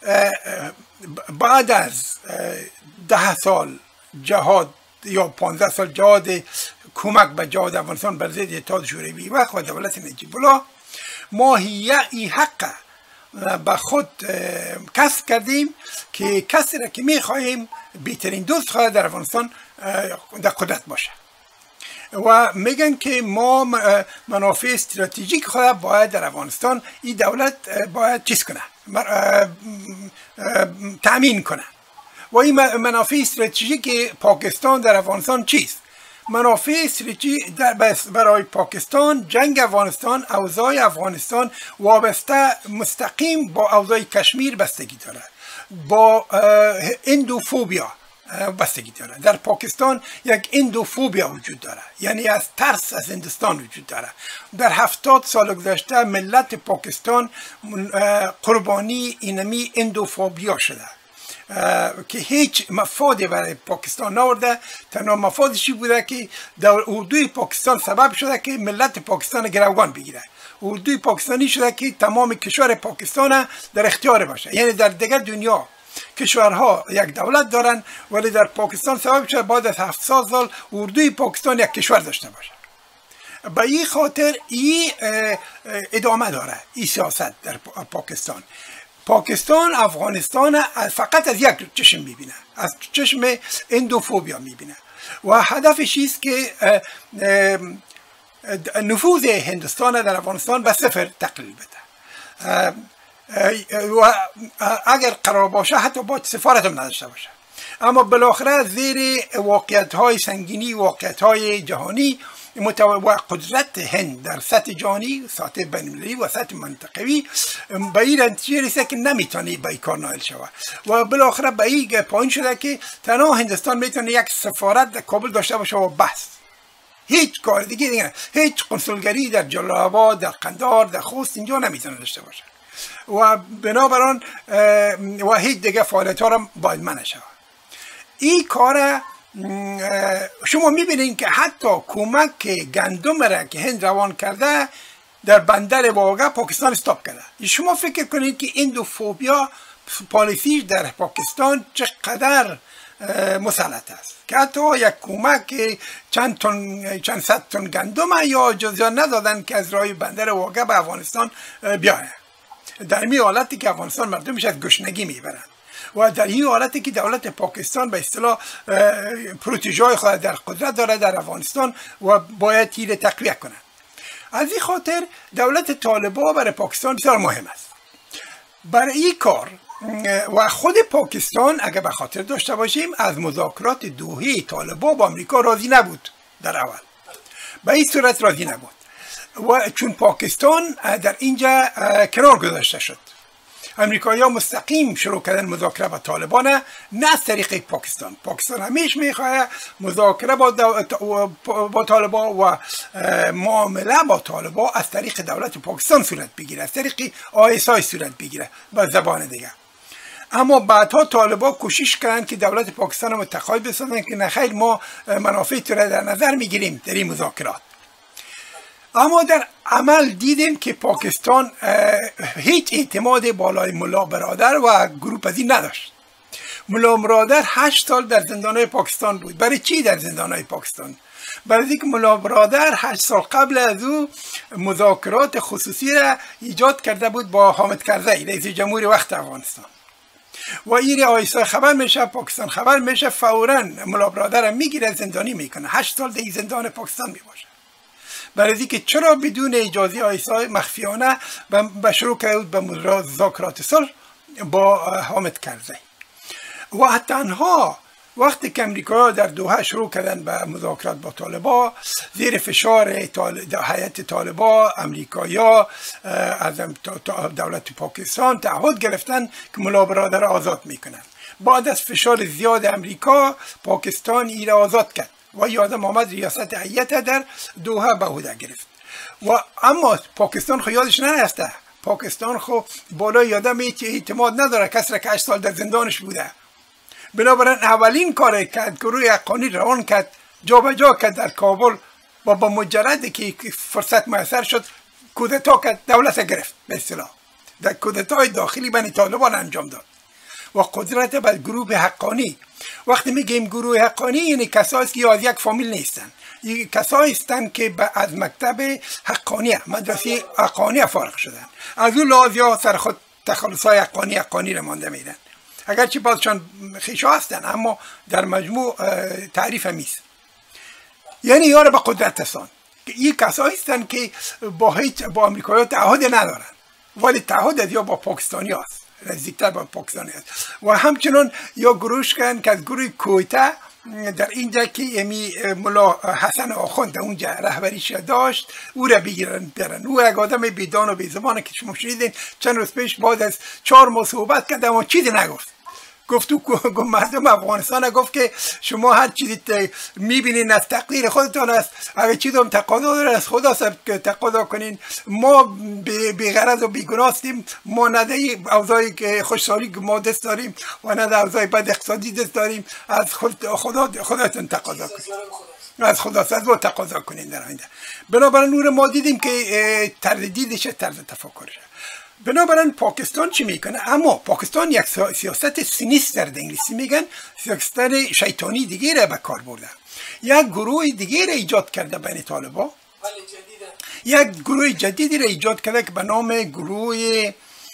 بعد از ده سال جهاد یا پانزده سال جهاد کمک به جهاد افغانستان بر ضد اتحاد شوروی و دولت نجیب الله، ما ای حق به خود کسب کردیم که کسی را که میخواهیم بهترین دوست خواهد در افغانستان در قدرت باشه و میگن که ما منافع استراتژیک خود باید در افغانستان این دولت باید چیز کنه، تأمین کنه. و این منافع استراتژیک پاکستان در افغانستان چیست؟ منافع استراتژیک برای پاکستان جنگ افغانستان، اوضاع افغانستان وابسته مستقیم با اوضاع کشمیر بستگی داره، با اندوفوبیا بستگی داره. در پاکستان یک اندوفوبیا وجود داره، یعنی از ترس از هندوستان وجود داره. در هفتاد سال گذشته ملت پاکستان قربانی اینمی اندوفوبیا شده که هیچ مفادی برای پاکستان نورده. تنها مفادشی بوده که در اردوی پاکستان سبب شده که ملت پاکستان گروگان بگیره. اردوی پاکستانی شده که تمام کشور پاکستان در اختیار باشه، یعنی در دیگر دنیا کشورها یک دولت دارن ولی در پاکستان سبب شده بعد از هفتصد سال اردوی پاکستان یک کشور داشته باشه. به این خاطر این ادامه داره این سیاست در پاکستان. پاکستان افغانستان فقط از یک چشم میبینه، از چشم اندوفوبیا میبینه و هدفش است که نفوذ هندوستان در افغانستان به صفر تقلیل بده و اگر قرار باشه حتی با سفارت هم نداشته باشه. اما بالاخره زیر واقعیت های سنگینی، واقعیت های جهانی و قدرت هند در سطح جهانی، سطح بین‌المللی و سطح منطقوی به این نتیجه رسیده که نمیتونه به این کار نائل شود و بالاخره به این پایین شده که تنها هندوستان میتونه یک سفارت در کابل داشته باشه و بس، هیچ کار دیگه دیگه هیچ کنسولگری در جلال‌آباد، در قندهار، در خوست اینجا نمیتونه داشته باشه و بنابراین و هیچ دیگه فعالیت ها را باید منع شود. این کار شما میبینید که حتی کمک گندم را که هند روان کرده در بندر واقع پاکستان استاپ کرده. شما فکر کنید که اندوفوبیا پالیسی در پاکستان چقدر مسلط است که حتی یک کمک چند تن چند صد تن گندم یا اجازه ندادن که از راه بندر واقع به افغانستان بیاره. در این حالتی که افغانستان مردمش از گشنگی میبرند و در این حالتی که دولت پاکستان به اصطلاح پروتژای خود در قدرت داره در افغانستان و باید تیر تقویه کنند. از این خاطر دولت طالبان برای پاکستان بسیار مهم است. برای این کار و خود پاکستان اگر به خاطر داشته باشیم از مذاکرات دوحه طالبان با آمریکا راضی نبود، در اول به این صورت راضی نبود. و چون پاکستان در اینجا کنار گذاشته شد، امریکایی ها مستقیم شروع کردن مذاکره با طالبان، نه از طریق پاکستان. پاکستان همیشه میخواه مذاکره با, با طالبان و معامله با طالبان از طریق دولت پاکستان صورت بگیره، از طریق آی اس آی صورت بگیره با زبان دیگه. اما بعدها طالبان کوشش کردن که دولت پاکستان رو متقاعد بسازن که نخیر ما منافع تو را در نظر میگیریم در این مذاکرات. اما در عمل دیدیم که پاکستان هیچ اعتماد بالای ملا برادر و گروپ از این نداشت. ملا برادر هشت سال در زندانهای پاکستان بود. برای چی در زندانهای پاکستان؟ برای اینکه ملا برادر هشت سال قبل از او مذاکرات خصوصی را ایجاد کرده بود با حامد کرزی رئیس جمهور وقت افغانستان. و این آیسا خبر میشه، پاکستان خبر میشه، فوراً ملا برادر میگیره، زندانی میکنه، هشت سال در زندان پاکستان میباشه. برای اینکه چرا بدون اجازه آیسا مخفیانه به شروع کرد به مذاکرات صلح با حامد کرزی. و تنها وقتی که امریکا در دوحه شروع کردن به مذاکرات با طالبان، زیر فشار هیئت طالبان، امریکایی‌ها از دولت پاکستان تعهد گرفتن که ملا برادر آزاد میکنن. بعد از فشار زیاد امریکا، پاکستان این را آزاد کرد و یادم آمد ریاست هیئت در دوحه به عهده گرفت. و اما پاکستان خو یادش نرفته، پاکستان خو بالای یادم اعتماد نداره، کسی را که هشت سال در زندانش بوده. بنابراین اولین کار کرد، گروه حقانی روان کرد، جا به جا کرد در کابل و با مجرد که فرصت میسر شد کودتا کرد، دولت گرفت به اصطلاح. در کودتای داخلی بین طالبان انجام داد و قدرت بر گروه حقانی. وقتی میگیم گروه حقانی یعنی کسایی که از یک فامیل نیستن، کسایی هستند که از مکتب حقانی مدرسه حقانی فارغ شدن، از اون لازیا سر خود تخلصای حقانی حقانی را مانده میدن، اگرچه بازشان خیشا هستن اما در مجموع تعریف همیست. یعنی یاره به قدرت هستن. این کسایی هستن که با هیچ با امریکایی تعهد ندارن، ولی تعهد یا با پاکستانی هست، نزدیکتر با پاکستانی هست. و همچنان یا گروش کردن که از گروه کویته در اینجا که امی ملا حسن آخوند اونجا رهبریش داشت، او را بگیرن برن. او یک آدم بیدان و بیزبانه که شما شنیدین، چند روز پیش بعد از چهار ماه صحبت کرد اما چیزی نگفت. گفت تو مردم افغانستان گفت که شما هر چیزی میبینین از تقدیر خودتان است، اگر چیزی هم تقاضا داره از خدا تقاضا کنین. ما بی‌غرض و بیگناه هستیم، ما نه در اوضاع خوشحالی که ما دست داریم و نه در اوضاع بد اقتصادی دست داریم، از خود خدا خودتون تقاضا کنین، از خدا سزا تقاضا کنین در آینده. بنابراین نور ما دیدیم که تردیدش طرز تفکرش. بنابراین پاکستان چی میکنه؟ اما پاکستان یک سیاست سینیستر در انگلیسی میگن، سیاست شیطانی دیگه را به کار برده. یک گروه دیگه را ایجاد کرده بین طالبان، یک گروه جدیدی را ایجاد کرده که به نام گروه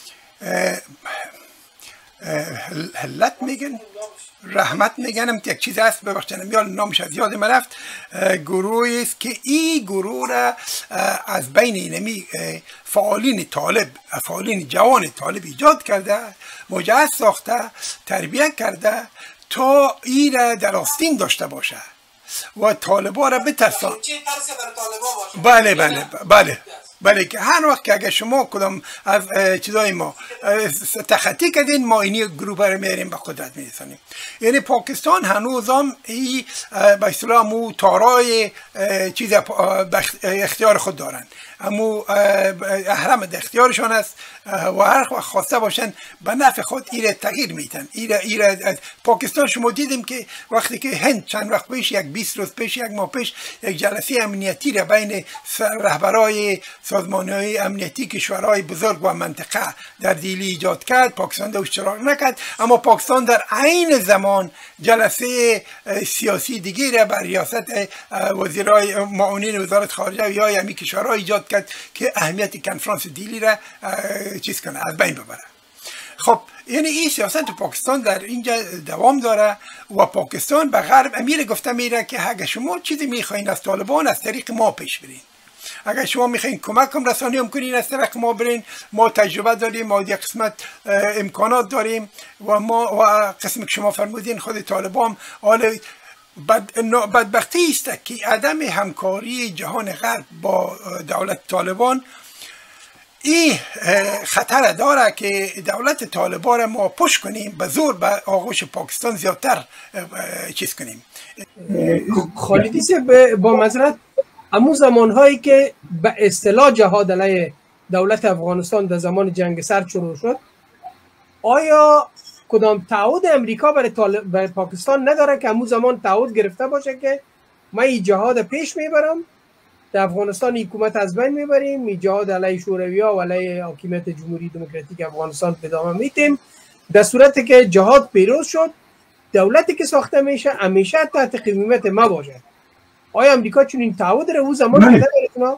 حلت میگن، رحمت میگنم، یک چیز هست ببخشید نمیاد نامش از یادم رفت. گروهی است که این گروه را از بین اینمی فعالین طالب، فعالین جوان طالب ایجاد کرده، مجهز ساخته، تربیت کرده تا این را در آستین داشته باشه و طالبا را بترسان. بله بله بله بله که هر وقت که اگر شما کدام از چیزای ما تخطی کردین، ما اینی گروه رو میاریم به قدرت میرسانیم. یعنی پاکستان هنوز هم ای به اصطلاح مو تارای چیز اختیار خود دارن، امو احرام در اختیارشان است و هر وقت خواسته باشن به نفع خود ایره تغییر میتن. ایره ایره پاکستان شما دیدیم که وقتی که هند چند وقت پیش، یک بیست روز پیش، یک ماه پیش، یک جلسه امنیتی را بین رهبرای سازمان‌های امنیتی کشورهای بزرگ و منطقه در دیلی ایجاد کرد، پاکستان در اشتراک نکرد، اما پاکستان در عین زمان جلسه سیاسی دیگه را بر ریاست وزیرای معاونین وزارت خارجه یا یمی کشورها ایجاد کرد که اهمیت کنفرانس دیلی را چیز کنه، از بین ببره. خب یعنی این سیاست پاکستان در اینجا دوام داره و پاکستان به غرب امیر گفته میره که اگه شما چیزی میخواین از طالبان از طریق ما پیش برین، اگر شما میخواین کمک هم رسانی هم کنین از طریق ما برین، ما تجربه داریم، ما یک قسمت امکانات داریم و ما و قسمی که شما فرمودین خود طالبان حال بد... بدبختی است که عدم همکاری جهان غرب با دولت طالبان این خطر داره که دولت طالبان ما پوش کنیم به زور به آغوش پاکستان زیادتر چیز کنیم. خالدی سے با معذرت امو زمان هایی که به اصطلاح جهاد علیه دولت افغانستان در زمان جنگ سرد شروع شد، آیا کدام تعهد امریکا برای, طالب... برای پاکستان نداره که امو زمان تعهد گرفته باشه که ما این جهاد پیش میبرم، در افغانستان حکومت از بین میبریم، این جهاد علیه شوروی‌ها و علیه حاکمیت جمهوری دموکراتیک افغانستان ادامه میدیم، در صورتی که جهاد پیروز شد دولتی که ساخته میشه همیشه تحت قیمت ما باشه. آیا امریکا چون این تعهد داره او زمان نداره اینا؟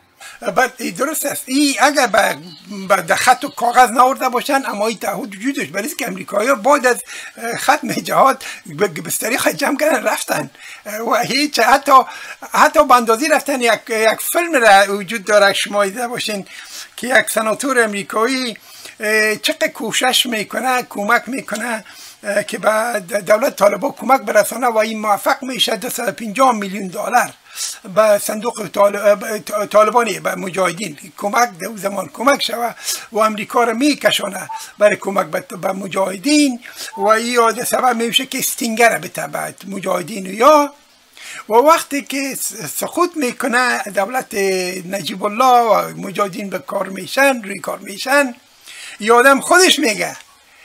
بله درست است. این اگر به خط و کاغذ نورده باشن اما این تعهد وجودش، برای که امریکایی‌ها بعد از ختم جهاد بستری خود جمع کردن رفتن و هیچ حتی حتی به اندازی رفتن یک یک فیلم را وجود داره شما دیده باشین که یک سناتور امریکایی چقدر کوشش میکنه کمک میکنه که به دولت طالبان کمک برسانه و این موفق میشه دویست و پنجاه میلیون دلار به صندوق طالبانی به مجاهدین کمک در زمان کمک شود و امریکا را میکشانه برای کمک به مجاهدین و این سبب میشه که استینگر بتبعد مجاهدین یا و وقتی که سقوط میکنه دولت نجیب الله و مجاهدین به کار میشن روی کار میشن، یادم خودش میگه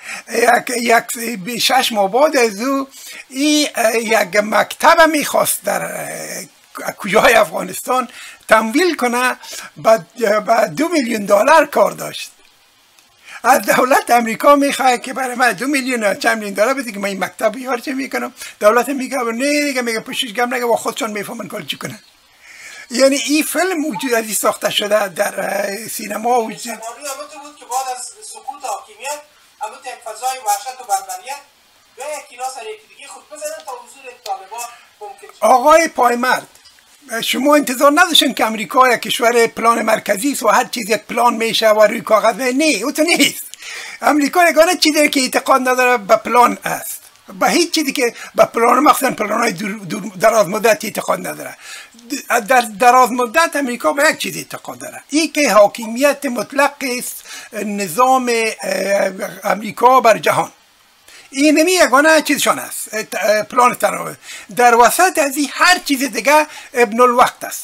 یک یک شش ماه بعد از او این یک مکتب میخواست در کجای افغانستان تمویل کنه با دو میلیون دلار کار داشت. از دولت امریکا میخواد که برای من دو میلیون یا چند میلیون دلار بده که من این مکتب یار چه میکنم. دولت میگه نه دیگه، میگه پشتش گم نگه و خودشون میفهمن کار چی کنن. یعنی این فیلم وجود از این ساخته شده در سینما وجود. سناریو بود که بعد از سقوط حاکمیت البته یک فضای وحشت و بربریت و یک کلاس یکی دیگه خود بزنن تا حضور طالبان ممکن شد. آقای پایمرد، شما انتظار نداشتین که امریکا یک کشور پلان مرکزی است و هر چیز یک پلان میشه و روی کاغذ نه، او تو نیست. امریکا یگانه چیزی که اعتقاد نداره به پلان است، به هیچ چیزی که به پلان مخصوصا پلان‌های دراز مدت اعتقاد نداره. در دراز مدت امریکا به یک چیز اعتقاد داره، این که حاکمیت مطلق است نظام امریکا بر جهان. این نمی یگانه چیزشان است، پلان تنوع. در وسط از این هر چیز دیگه ابن الوقت است.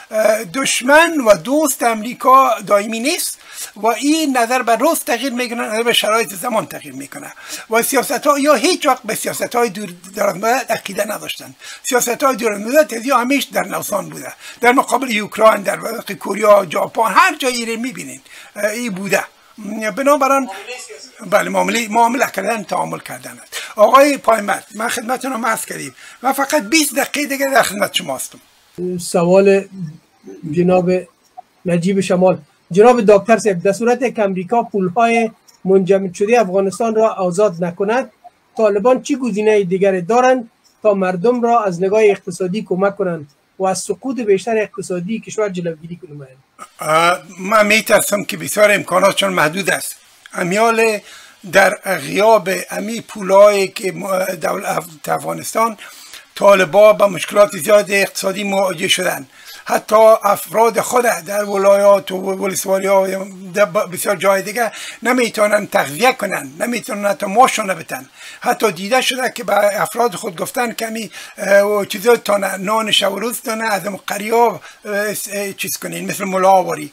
دشمن و دوست امریکا دائمی نیست و این نظر به روز تغییر میکنه، نظر به شرایط زمان تغییر میکنه و سیاست ها یا هیچ وقت به سیاست های دور دراز مدت عقیده نداشتن. سیاست های دور مدت از یا همیشه در نوسان بوده، در مقابل اوکراین، در کره، ژاپن، هر جایی رو میبینین این بوده. بنابراین بله معامله معامله کردن، تعامل کردن. آقای پایمرد، من خدمتتون رو عرض کردم، من فقط بیست دقیقه دیگه در خدمت شما هستم. سوال جناب نجیب شمال. جناب دکتر صاحب، در صورت که امریکا پولهای منجمد شده افغانستان را آزاد نکند، طالبان چی گزینه دیگری دارند تا مردم را از نگاه اقتصادی کمک کنند و از سقوط بیشتر اقتصادی کشور جلوگیری کنند؟ من میترسم که بسیار امکاناتشون محدود است. امیال در غیاب امی پولایی که دولت افغانستان، طالبا با مشکلات زیاد اقتصادی مواجه شدن. حتی افراد خود در ولایات و ولسوالی ها بسیار جای دیگه نمیتونن تغذیه کنن، نمیتونن حتی ماشون بتن. حتی دیده شده که به افراد خود گفتن کمی چیزا تا نان شب و روز تانه از قریاب چیز کنین، مثل ملاواری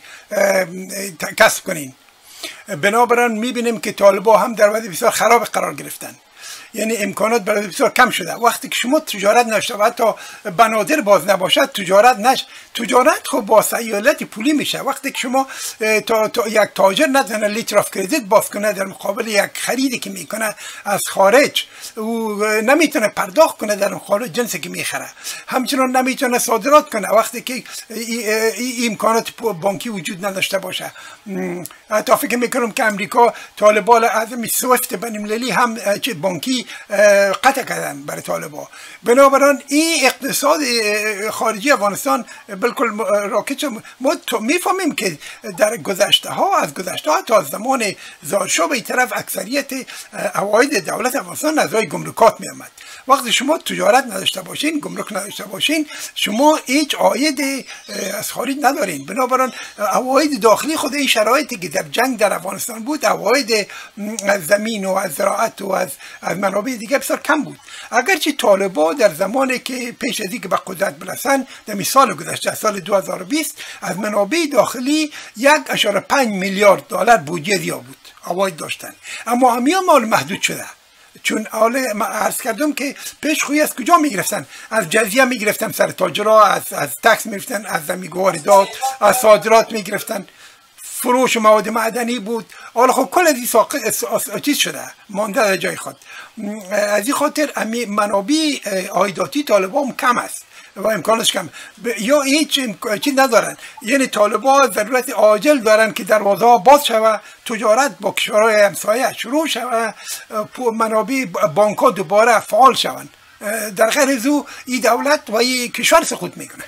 کسب کنین. بنابراین میبینیم که طالبا هم در وضع بسیار خراب قرار گرفتن، یعنی امکانات برای بسیار کم شده. وقتی که شما تجارت نشته و حتی بنادر باز نباشد تجارت نش تجارت خب با سیالت پولی میشه. وقتی که شما تا, تا یک تاجر نتونه لیتر آف کردیت باز کنه در مقابل یک خریدی که میکنه از خارج، او نمیتونه پرداخت کنه در مقابل جنسی که میخره، همچنان نمیتونه صادرات کنه وقتی که ای امکانات بانکی وجود نداشته باشه. حتی فکر میکنم که امریکا طالبان از سویفت بین المللی هم چه بانکی مالی قطع کردن برای طالبان. بنابراین این اقتصاد خارجی افغانستان بالکل راکت شد. ما میفهمیم که در گذشته ها از گذشته ها تا زمان زادشاه به طرف اکثریت عواید دولت افغانستان از راه گمرکات می آمد. وقتی شما تجارت نداشته باشین، گمرک نداشته باشین، شما هیچ عاید از خارج ندارین. بنابراین عواید داخلی خود این شرایطی که در جنگ در افغانستان بود، عواید از زمین و از زراعت و از از منابع دیگه بسیار کم بود. اگرچه طالبان در زمانی که پیش از اینکه به قدرت برسن در سال گذشته سال دو هزار و بیست از منابع داخلی یک اشاره پنج میلیارد دلار بودجه ریا بود، عواید داشتن، اما همین مال محدود شده. چون حالا ما عرض کردم که پیش خویی از کجا میگرفتن؟ از جزیه میگرفتن سر تاجرها، از از تکس میگرفتن، از زمین واردات، از صادرات میگرفتن، فروش مواد معدنی بود. حالا خب کل از این ساقط چیز شده، مانده در جای خود. از این خاطر منابع عایداتی طالبان کم است و امکانش کم، یا هیچ چیز ندارن. یعنی طالبان ضرورت عاجل دارن که دروازه ها باز شوه، تجارت با کشورهای همسایه شروع شوه، منابع بانک ها دوباره فعال شوند. در غیر از او این دولت و این کشور سقوط میکنه.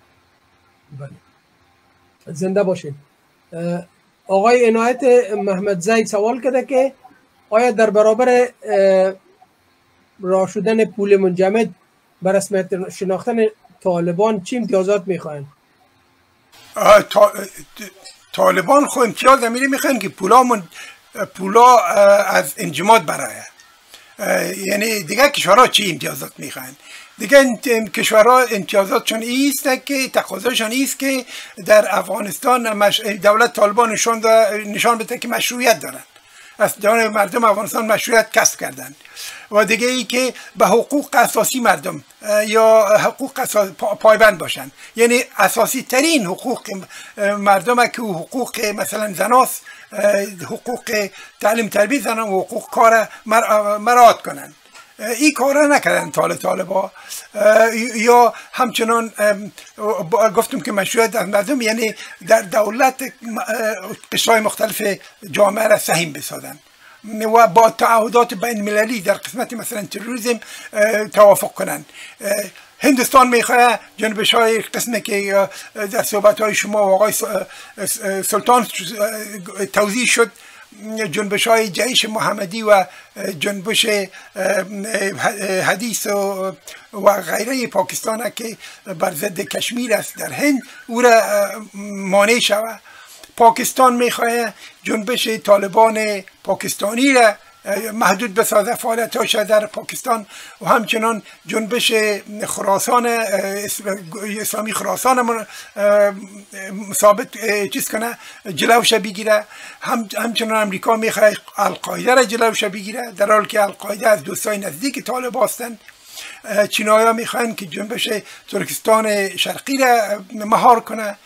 زنده باشین. آقای عنایت محمد زید سوال کرده که آیا در برابر راه شدن پول منجمد بر رسمیت شناختن طالبان چه امتیازات میخواین؟ طالبان خود امتیاز امیری میخواین که پولا من پولا از انجماد برایه. یعنی دیگه کشورها چی امتیازات میخواین؟ دیگه کشورها امتیازاتشون ایست که تقاضاشون ایست که در افغانستان دولت طالبان نشان نشان بده که مشروعیت دارن، از جان مردم افغانستان مشروعیت کسب کردن. و دیگه ای که به حقوق اساسی مردم یا حقوق پایبند باشن. یعنی اساسی ترین حقوق مردم که حقوق مثلا زناست، حقوق تعلیم تربیت زنان و حقوق کار مراعات کنن. این کار نکردن طال طالبا. یا همچنان گفتم که مشروعیت از مردم، یعنی در دولت قشرهای مختلف جامعه را سهیم بسازن و با تعهدات بین المللی در قسمت مثلا تروریسم توافق کنن. هندوستان میخواه جنبش های قسمه که در صحبت های شما و آقای سلطان توضیح شد، جنبش های جیش محمدی و جنبش حدیث و, و غیره پاکستان که بر ضد کشمیر است در هند، او را مانع شود. پاکستان میخواه جنبش طالبان پاکستانی را محدود بسازه، فعالیت‌هاش در پاکستان، و همچنان جنبش خراسان اسلامی خراسان ثابت چیز کنه، جلوش بگیره. هم همچنان امریکا میخواد القاعده را جلوش بگیره، در حالی که القاعده از دوستای نزدیک طالبان هستند. چینایی‌ها میخوان که جنبش ترکستان شرقی را مهار کنه.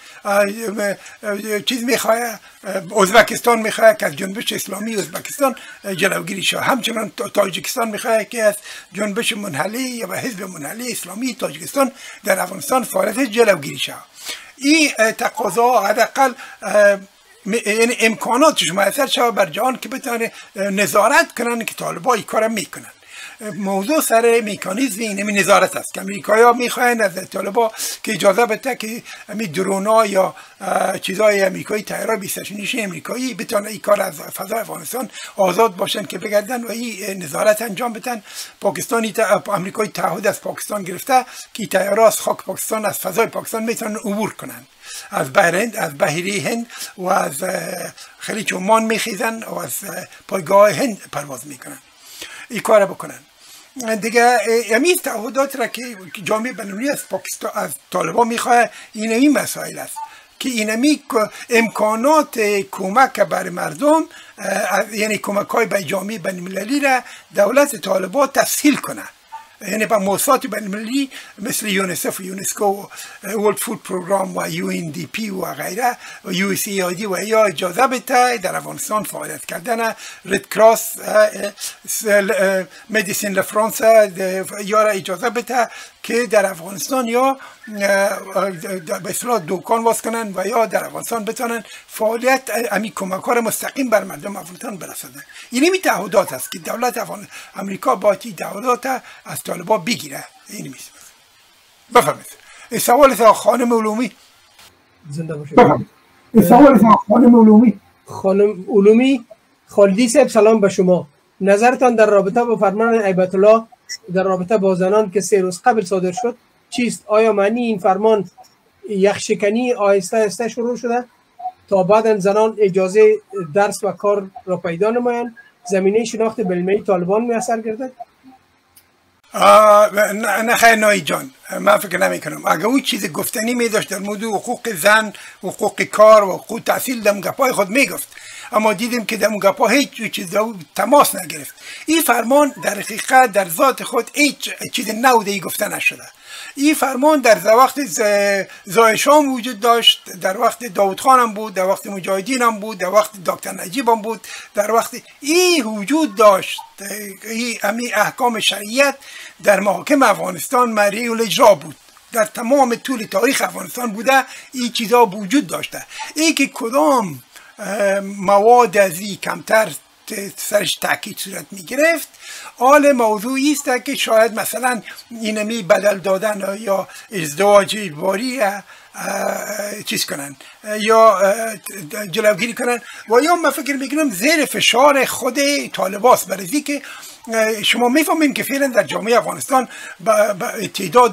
چیز میخواه ازبکستان میخواه که از جنبش اسلامی ازبکستان جلوگیری شود. همچنان تاجیکستان میخواه که از جنبش منحلی و حزب منحلی اسلامی تاجیکستان در افغانستان فعالیت جلوگیری شود. این تقاضا حداقل یعنی امکاناتش میسر شود بر جهان که بتونه نظارت کنن که طالبان این کار میکنن. موضوع سر مکانیزم اینمی نظارت است که امریکایی ها میخواین از طالبان که اجازه بده که امی درونا یا چیزای امریکایی، تایرها بیست و شش امریکایی بتونه این کار از فضای افغانستان آزاد باشن که بگردن و این نظارت انجام بدن. پاکستانی تا امریکایی تعهد از پاکستان گرفته که تایرها از خاک پاکستان، از فضای پاکستان میتونن عبور کنن، از بحرین، از بحیره هند و از خلیج عمان میخیزن و از پایگاه هند پرواز میکنن. این کار بکنن دیگه. همین تعهدات را که جامعه بین‌المللی از پاکستان از طالبان میخواه، این این مسائل است که اینمی امکانات کمک بر مردم، یعنی کمک های به جامعه بین‌المللی را دولت طالبان تسهیل کنه. یعنی با موسسات بین‌المللی مثل یونیسف و یونسکو، ورلد فود پروگرام و یو ان دی پی و غیره و یو اس ای آی دی و یا اجازه بده در افغانستان فعالیت کردن. رد کراس، مدیسین لفرانس یا را اجازه بده که در افغانستان یا به اصطلاح دکان باز کنن و یا در افغانستان بتونن فعالیت امی کمک ها مستقیم بر مردم افغانستان برسونن. این می تعهدات است که دولت افغان امریکا باید این تعهدات از طالبان بگیره. این میشه. بفرمایید. این سوال از خانم علومی. زنده باشید. این سوال از خانم علومی. خانم علومی خالدی صاحب سلام به شما. نظرتان در رابطه با فرمان هیبت الله در رابطه با زنان که سه روز قبل صادر شد چیست؟ آیا معنی این فرمان یخشکنی آهسته آهسته شروع شده تا بعد زنان اجازه درس و کار را پیدا نمایند؟ زمینه شناخت بالمعنی طالبان میسر گردد؟ نه خیر نایی جان، من فکر نمی کنم. اگر اون چیز گفتنی می داشت در مورد حقوق زن، حقوق کار و حقوق تحصیل در گپای خود می گفت، اما دیدیم که در گپا هیچ چیز تماس نگرفت. این فرمان در حقیقت در ذات خود هیچ چیز نو گفته نشده. این فرمان در وقت زایشان وجود داشت، در وقت داود خان هم بود، در وقت مجاهدین هم بود، در وقت دکتر نجیب هم بود، در وقت این وجود داشت. این امی احکام شریعت در محاکم افغانستان مریع الاجرا بود، در تمام طول تاریخ افغانستان بوده، این چیزا وجود داشته. این که کدام مواد از این کمتر سرش تاکید صورت می گرفت، حال موضوعی است که شاید مثلا اینمی بدل دادن یا ازدواج اجباری چیز کنن یا جلوگیری کنن و یا من فکر میکنم زیر فشار خود طالباست، برای که شما میفهمین که فعلا در جامعه افغانستان تعداد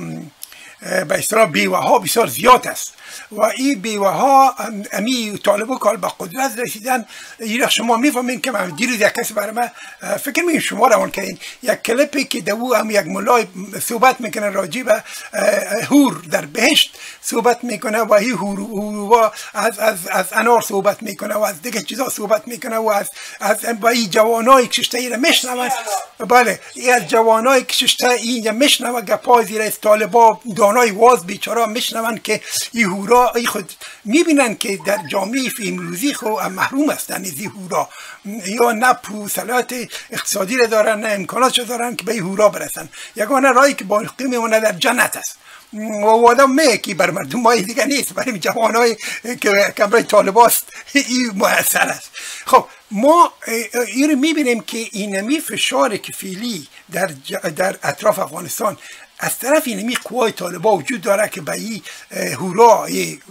به اصطلاح بیوه ها بسیار زیاد است و این بیوه ها امی طالبو کال به قدرت رسیدن. این شما میفهمین که من دیروز یک کسی برای من فکر میکنم شما روان کردین یک کلیپی که دو هم یک ملای صحبت میکنه راجع به هور در بهشت صحبت میکنه و این هور و از از از انار صحبت میکنه و از دیگه چیزا صحبت میکنه و از از با این جوانای کشته ای را میشنون. بله این از جوانای کشته این میشنون گپا زیر از طالبا دانای واز بیچاره میشنون که این هورا ای خود میبینن که در جامعه امروزی خو محروم هستن از این هورا، یا نه صلاحیت اقتصادی را دارن نه امکانات را دارن که به این هورا برسن. یگانه راهی که باقی میمونه در جنت است و آدم میگه که بر مردم های دیگه نیست، برای جوانای که برای طالباست این مؤثر است. خب ما این رو میبینیم که اینمی فشار کفیلی در, در اطراف افغانستان از طرف اینمی قوای طالبا وجود داره که به این هورا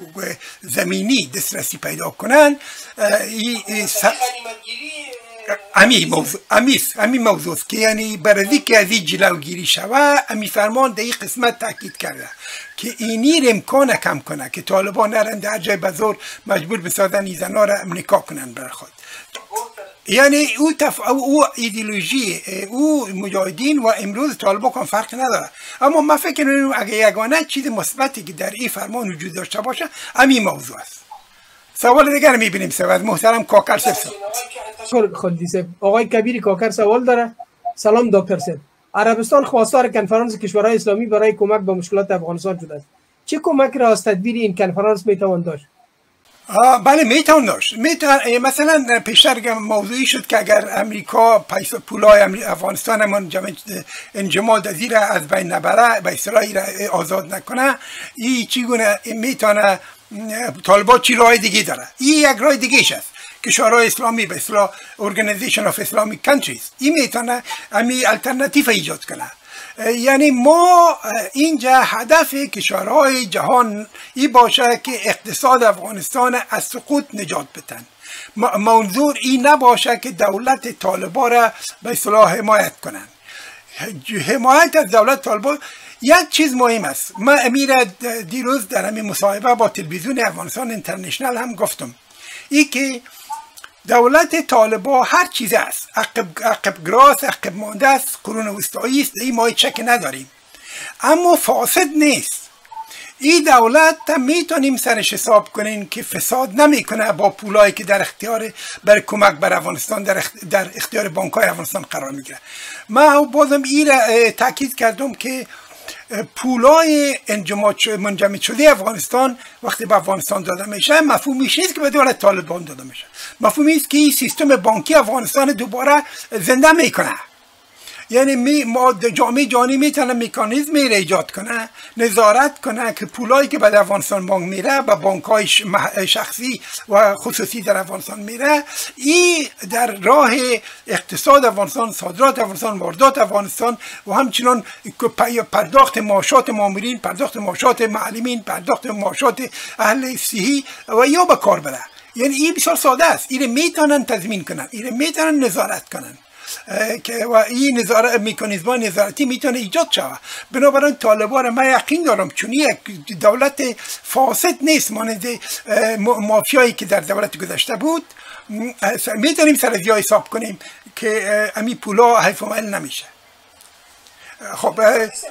زمینی دسترسی پیدا کنن. امی موضوع امیست امی موضوع است که یعنی برای که از این جلوگیری شوه امی فرمان در این قسمت تاکید کرده که اینی رو امکان کم کنه که طالبان نرن در جای بزرگ مجبور بسازن این زنا را نکاح کنن برای خود. یعنی او تف... او ایدئولوژی او مجاهدین و امروز طالبان کن فرق نداره. اما من فکر می‌کنم اگه یگانه چیز مثبتی که در این فرمان وجود داشته باشه همین موضوع است. سوال دیگر می‌بینیم سوال محترم کاکر صاحب. خالدی صاحب آقای کبیر کاکر سوال داره. سلام دکتر صاحب. عربستان خواستار کنفرانس کشورهای اسلامی برای کمک به مشکلات افغانستان شده است. چه کمک را از تدبیر این کنفرانس میتوان داشت؟ بله میتوان داشت. میتوان مثلا پیشتر موضوعی شد که اگر امریکا پیسا پولای افغانستان من انجماد از این از بین نبره به اصطلاح را آزاد نکنه، این چگونه میتونه طالبان چی راه دیگه داره؟ این یک راه دیگه است. کشورهای اسلامی به اصطلاح Organization of Islamic Countries این میتونه امی الटरनेटिव ایجاد کنه. یعنی ما اینجا هدف کشورهای جهان این باشه که اقتصاد افغانستان از سقوط نجات بدن. منظور این نباشه که دولت طالبان را به اصطلاح حمایت کنن. حمایت از دولت طالبان یک چیز مهم است. من امیر دیروز در همین مصاحبه با تلویزیون افغانستان اینترنشنال هم گفتم این که دولت طالبان هر چیز است، عقب عقب گراس عقب مانده است، قرون وسطایی است، این ما هیچ شک نداریم، اما فاسد نیست. این دولت میتونیم سرش حساب کنیم که فساد نمیکنه با پولایی که در اختیار برای کمک بر افغانستان در, اخت... در اختیار بانک‌های افغانستان قرار میگیره. من بازم این را تاکید کردم که پولای منجمد شده افغانستان وقتی به افغانستان داده میشه مفهومیش نیست که به دولت طالبان داده میشه، مفهومی است که این سیستم بانکی افغانستان دوباره زنده میکنه. یعنی می ما جامعه جهانی میتونه مکانیزمی را ایجاد کنه، نظارت کنه که پولایی که به افغانستان بانک میره و بانک‌های شخصی و خصوصی در افغانستان میره، این در راه اقتصاد افغانستان، صادرات افغانستان، واردات افغانستان و همچنان پرداخت معاشات مامورین، پرداخت معاشات معلمین، پرداخت معاشات اهل صحی و یا به کار بره. یعنی این بسیار ساده است. این میتونن تضمین کنن، این میتونن نظارت کنن که و این نظارت مکانیزم نظارتی میتونه ایجاد شود. بنابراین طالبان من یقین دارم چون یک دولت فاسد نیست مانند مافیایی که در دولت گذشته بود، میتونیم سر از جای حساب کنیم که امی پولا حیف عمل نمیشه. خب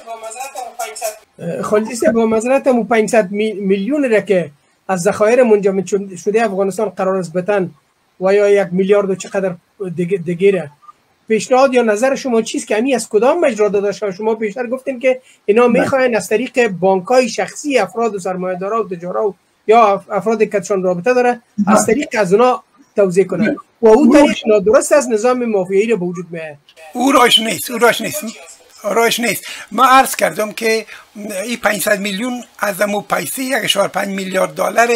خالصی با مزرعتم پانصد میلیون را که از ذخایر منجمد شده افغانستان قرار است بتن و یا یک میلیارد و چقدر دیگه، پیشنهاد یا نظر شما چیست که امی از کدام مجرا داده شود؟ شما پیشتر گفتین که اینا میخواین از طریق بانک‌های شخصی افراد و سرمایه‌دارا و تجارا یا افرادی که چون رابطه داره از طریق از اونا توزیع کنن و او طریق نادرست از نظام مافیایی را به وجود میاد. او راش نیست، او راش نیست. راش نیست. ما عرض کردم که این پانصد میلیون از امو پیسه یک اشار پنج میلیارد دلار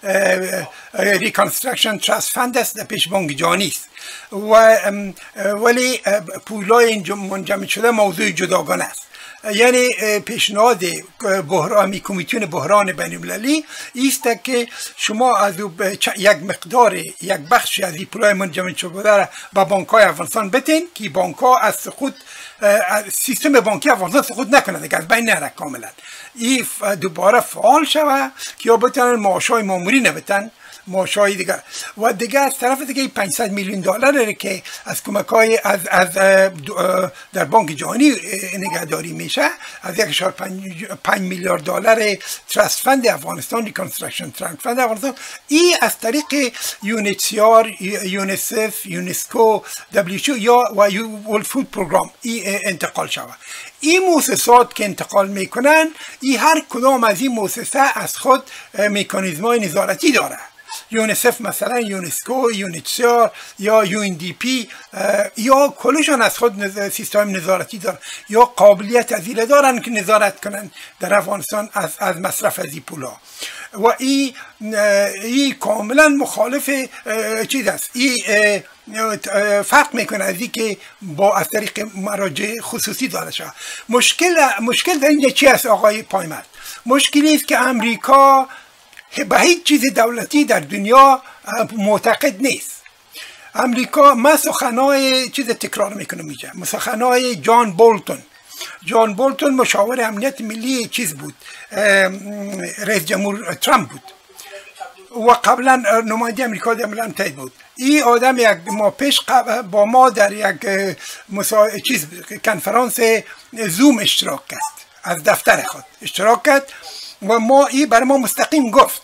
ریکانسترکشن تراست فند است در پیش بانک جهانی است و ولی پولای منجمد شده موضوع جداگانه است. یعنی پیشنهاد بحرانی کمیسیون بحران بین المللی است که شما از یک مقدار یک بخشی از این پولای منجمد شده را به بانک‌های افغانستان بتین که بانک‌ها از سقوط سیستم بانکی افغانستان سقوط نکنه دیگه، از بین نره کاملا. این دوباره فعال شوه که یا بتونن معاشای مامورین بتن معاشای دیگر و دیگه از طرف دیگه پانصد میلیون دلار که از کمک‌های از از در بانک جهانی نگهداری میشه، از یک اشاره پنج میلیارد دلار تراست فند افغانستان، ریکانسترکشن تراست فند افغانستان، این از طریق یونیسیار، یونیسف، یونسکو، دبلیو یا و ورلد فود پروگرام این انتقال شود. این مؤسسات که انتقال میکنن، این هر کدام از این مؤسسه از خود مکانیزم‌های نظارتی داره. یونیسف مثلا، یونسکو، یونیسیار یا یو ان دی پی یا کلشان از خود سیستم نظارتی دارن یا قابلیت از این دارن که نظارت کنن در افغانستان از از مصرف از این پولا و این ای کاملا مخالف چیز است. این فرق میکنه از این که با از طریق مراجع خصوصی داده شد. مشکل مشکل در اینجا چی است آقای پایمرد؟ مشکلی است که امریکا به هیچ چیز دولتی در دنیا معتقد نیست. امریکا، من سخنهای چیز تکرار میکنم اینجا، سخنهای جان بولتون. جان بولتون مشاور امنیت ملی چیز بود، رئیس جمهور ترامپ بود و قبلا نماینده امریکا در ملل متحد بود. این آدم یک ما پیش با ما در یک مسا... چیز کنفرانس زوم اشتراک کرد، از دفتر خود اشتراک کرد و ما این برای ما مستقیم گفت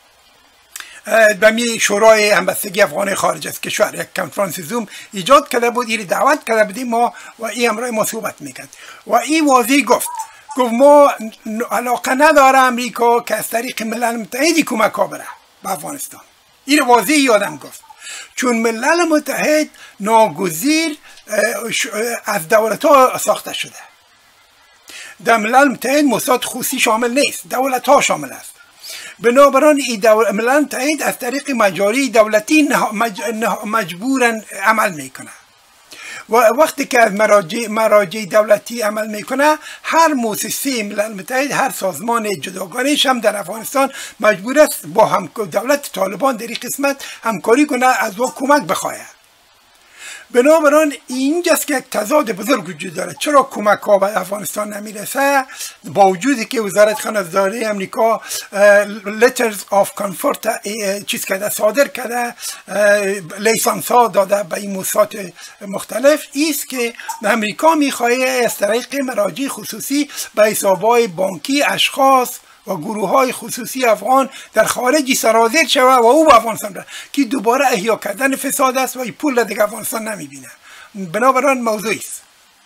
بمی شورای همبستگی افغان خارج از کشور یک کنفرانس زوم ایجاد کرده بود، این دعوت کرده بودیم ما و این امرای ما صحبت میکرد و این واضح گفت گفت ما علاقه نداره امریکا که از طریق ملل متحدی کمک ها بره به افغانستان. این واضح یادم گفت چون ملل متحد ناگزیر از دولت ها ساخته شده. در ملل متحد موساد خصوصی شامل نیست، دولت ها شامل است. بنابراین این ملل متحد از طریق مجاری دولتی مج... مجبورن عمل میکنه و وقتی که از مراجع, مراجع دولتی عمل میکنه، هر مؤسسه ملل متحد، هر سازمان جداگانه‌اش هم در افغانستان مجبور است با هم دولت طالبان در این قسمت همکاری کنه، از او کمک بخواه. بنابراین اینجاست که یک تضاد بزرگ وجود داره. چرا کمک ها به افغانستان نمیرسه با وجودی که وزارت خارجه امریکا لیترز آف کانفورت چیز کرده، صادر کرده، لیسانس ها داده به این موسسات مختلف، ایست که امریکا میخواه از طریق مراجع خصوصی به حسابهای بانکی اشخاص و گروه های خصوصی افغان در خارجی سرازیر شوه و او به افغانستان بره که دوباره احیا کردن فساد است و این پول دیگه افغانستان نمیبینه. بنابراین موضوعی است.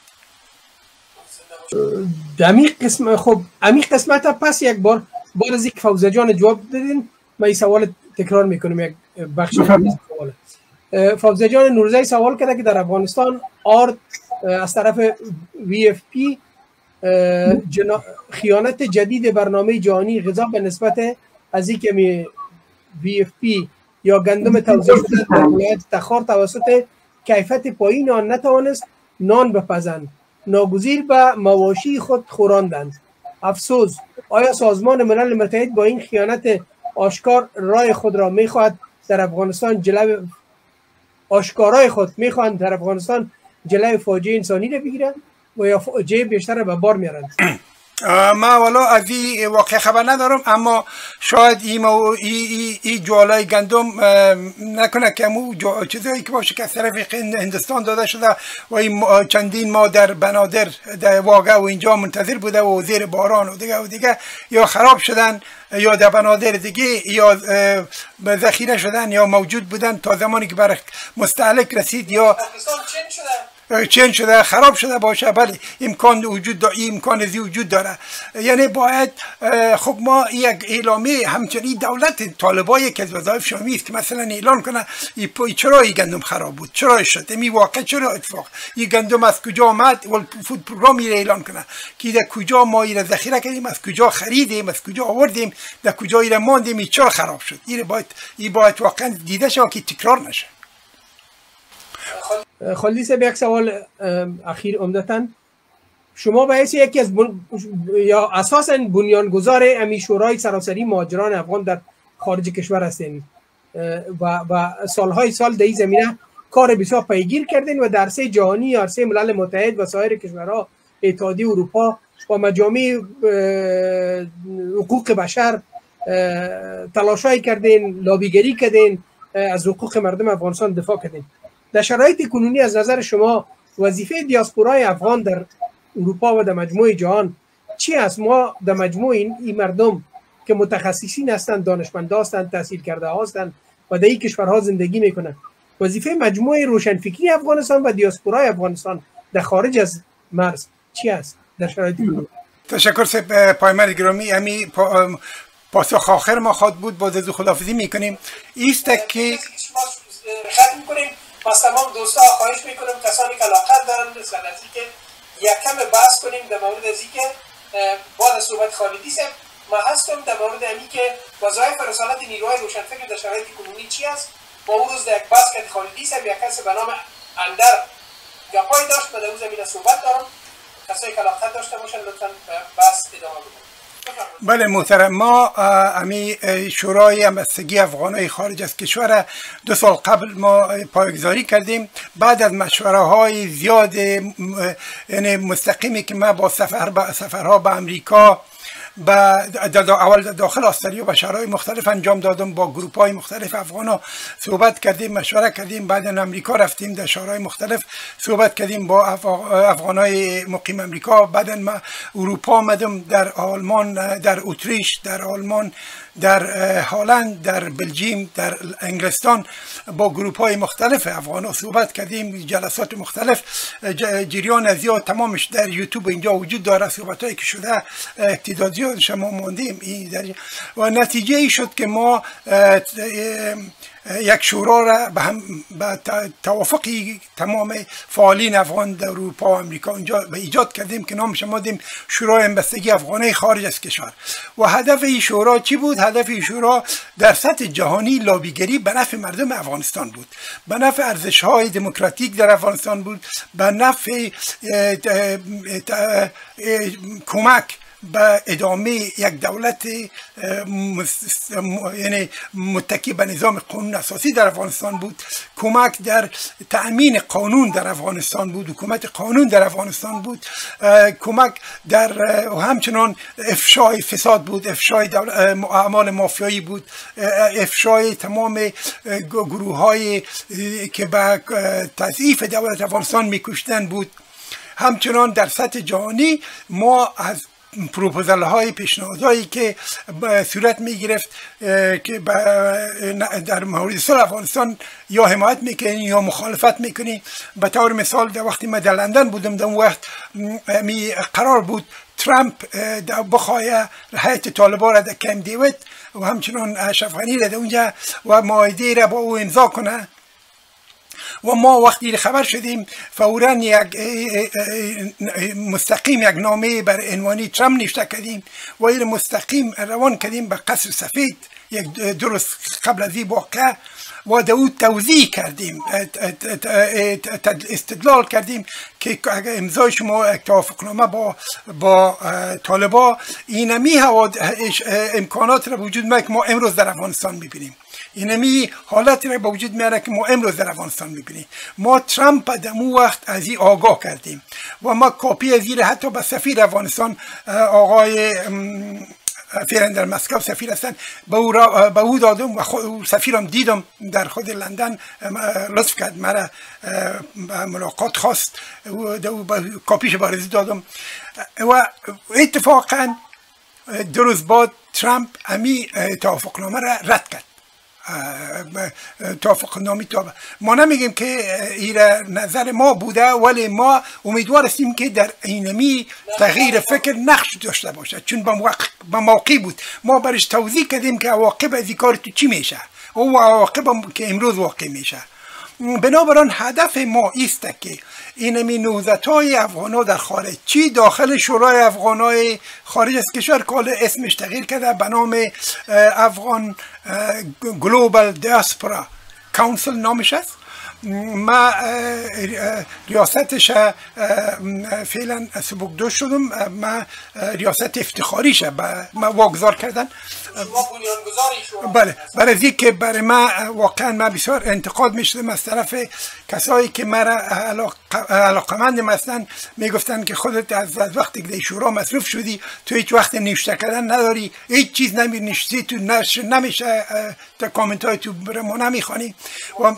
دمی قسم خب امی قسمت پس یک بار بعد از اینکه فوزه جان جواب دادین من این سوال تکرار میکنم یک بخش سوال. فوزه جان نورزی سوال کرده که در افغانستان آرد از طرف وی اف پی خیانت جدید برنامه جهانی غذا به نسبت از اینکه می وی اف پی یا گندم توزیع شده در ولایت تخار توسط کیفیت پایین آن نتوانست نان بپزند، ناگزیر به مواشی خود خوراندند. افسوس، آیا سازمان ملل متحد با این خیانت آشکار رای خود را میخواهد در افغانستان جلوی آشکارای خود میخواهند در افغانستان جلوی فاجعه انسانی را بگیرند و یا فاجعه بیشتر به بار میارند؟ ما والا از این واقع خبر ندارم، اما شاید این ای, ای جوالای گندم نکنه که امو چیزایی که باشه که از طرف هندوستان داده شده و این چندین ما در بنادر در واقع و اینجا منتظر بوده و زیر باران و دیگه و دیگه یا خراب شدن یا در بنادر دیگه یا ذخیره شدن یا موجود بودن تا زمانی که بر مستهلک رسید یا چین شده خراب شده باشه. بله امکان وجود داره، امکان زی وجود داره. یعنی باید خب ما یک اعلامیه همچنین دولت طالبایی که از وظایف شامی است که مثلا اعلان کنه چرا این گندم خراب بود، چرا شد، این واقع چرا اتفاق، این گندم از کجا آمد و فود پروگرامی اعلان کنه که در کجا ما این ذخیره کردیم، از کجا خریدیم، از کجا آوردیم، در کجا این ماندیم، این چرا خراب شد. این باید این باید واقعا دیده شه که تکرار نشه. خالدی صاحب یک سوال اخیر عمدتاً شما به حیث یکی از بن... یا اساساً بنیانگذار امی شورای سراسری مهاجران افغان در خارج کشور هستین و و سالهای سال در این زمینه کار بسیار پیگیر کردین و در عرصه جهانی، عرصه ملل متحد و سایر کشورها، اتحادیه اروپا و مجامع حقوق بشر تلاشای کردین، لابیگری کردین، از حقوق مردم افغانستان دفاع کردین. در شرایط کنونی از نظر شما وظیفه دیاسپورای افغان در اروپا و در مجموع جهان چی است؟ ما در مجموع این, این مردم که متخصصین هستند، دانشمند هستند، تحصیل کرده هستند و در این کشورها زندگی میکنند، وظیفه مجموعه روشنفکری افغانستان و دیاسپورای افغانستان در خارج از مرز چی است در شرایط کنونی؟ تشکر سه پایمر گرامی. امی پا پاسخ آخر ما خواهد بود. باز از خداحافظی میکنیم. ایست که ختم کنیم. پس تمام دوستا خواهش میکنم کسانی که علاقه دارن مثلا از اینکه یک کم بحث کنیم در مورد از اینکه بعد از صحبت خالدی صاحب ما هستم در مورد اینی که وظایف رسالت نیروهای روشنفکر در شرایط کنونی چی است. با اون روز در یک بحث که خالدی صاحب یک کس به نام اندر گپای داشت و در اون زمینه صحبت دارم. کسایی که علاقه داشته باشن لطفا بحث ادامه بدن. بله محترم، ما امی شورای همبستگی افغانای خارج از کشور دو سال قبل ما پایگذاری کردیم بعد از مشوره های زیاد یعنی مستقیمی که ما با سفر با سفرها به امریکا با اول داخل استرالیا و شهرهای مختلف انجام دادم، با گروپ های مختلف افغانا صحبت کردیم، مشوره کردیم، بعد امریکا رفتیم در شهرهای مختلف صحبت کردیم با افغانای مقیم امریکا، بعد ما اروپا آمدم، در آلمان، در اتریش، در آلمان، در هلند، در بلژیم، در انگلستان با گروپ های مختلف افغانا صحبت کردیم، جلسات مختلف. جریان از یا تمامش در یوتیوب اینجا وجود داره، صحبت هایی که شده اقتدادی شما موندیم و نتیجه ای شد که ما یک شورا را به هم به توافقی تمام فعالین افغان در اروپا و امریکا اینجا به ایجاد کردیم که نامش دادیم شورای همبستگی افغانای خارج از کشور. و هدف این شورا چی بود؟ هدف این شورا در سطح جهانی لابیگری به نفع مردم افغانستان بود، به نفع ارزش‌های دموکراتیک در افغانستان بود، به نفع کمک به ادامه یک دولت یعنی متکی به نظام قانون اساسی در افغانستان بود، کمک در تأمین قانون در افغانستان بود، حکومت قانون در افغانستان بود، کمک در همچنان افشای فساد بود، افشای اعمال مافیایی بود، افشای تمام گروه های که به تضعیف دولت افغانستان میکشتن بود. همچنان در سطح جهانی ما از پروپوزال های پیشنهادهایی که صورت می گرفت که در مورد صلح افغانستان یا حمایت میکنی یا مخالفت میکنی. به طور مثال در وقتی من در لندن بودم در اون وقت می قرار بود ترامپ بخواه هیئت طالبان را در کمپ دیوید و همچنان اشرف غنی را در اونجا و معاهده را با او امضا کنه و ما وقتی خبر شدیم فوراً یک مستقیم یک نامه بر عنوان ترامپ نوشته کردیم و این مستقیم روان کردیم به قصر سفید یک درست قبل از این واقعه و دو توضیح کردیم استدلال کردیم که امضای شما توافقنامه با با طالبا اینمی امکانات را وجود میاره که ما امروز در افغانستان میبینیم، اینمی حالتی را به وجود میاره که ما امروز در افغانستان میبینیم. ما ترامپ دمو وقت از این آگاه کردیم و ما کاپی از این حتی به سفیر افغانستان آقای فعلا در مسکو سفیر هستن به او, به او دادم و سفیرم دیدم در خود لندن لطف کرد مرا ملاقات خواست و کاپیش بارزی دادم و اتفاقا دو روز بعد ترامپ امی توافقنامه را رد کرد. توافقنامه تا ما نمیگیم که این نظر ما بوده ولی ما امیدوار هستیم که در اینمی تغییر فکر نقش داشته باشه چون با موقع بود. ما برش توضیح کردیم که عواقب از این کار تو چی میشه و عواقب که امروز واقع میشه. بنابراین هدف ما است که اینمی نهضت‌های افغان‌ها در خارج چی داخل شورای افغان‌های خارج از کشور که اسمش تغییر کرده به نام افغان گلوبال دیاسپورا کانسل نامش است. ما ریاستش فعلا سبکدوش شدم، ما ریاست افتخاریش ما واگذار کردن. بله برای از که برای ما واقعا ما بسیار انتقاد میشدم از طرف کسایی که مرا علاقمند مثلا میگفتن که خودت از وقتی که شورا مصروف شدی تو هیچ وقت نوشته کردن نداری، هیچ چیز نمی‌نویسی، تو نشر نمیشه، تا کامنت های تو ما نمیخوانی و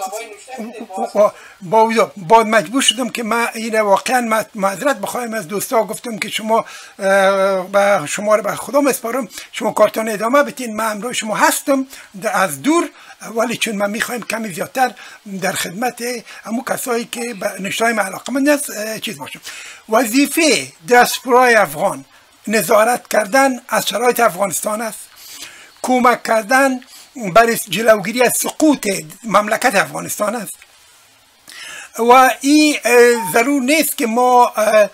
با بعد مجبور شدم که من این واقعا معذرت بخوایم از دوستا. گفتم که شما با شما رو به خدا مسپارم، شما کارتون ادامه بدین، من امروز شما هستم از دور ولی چون من میخوایم کمی زیادتر در خدمت همون کسایی که به نشای من علاقمند است چیز باشم. وظیفه دیاسپورای افغان نظارت کردن از شرایط افغانستان است، کمک کردن برای جلوگیری از سقوط مملکت افغانستان است و این ضرور نیست که ما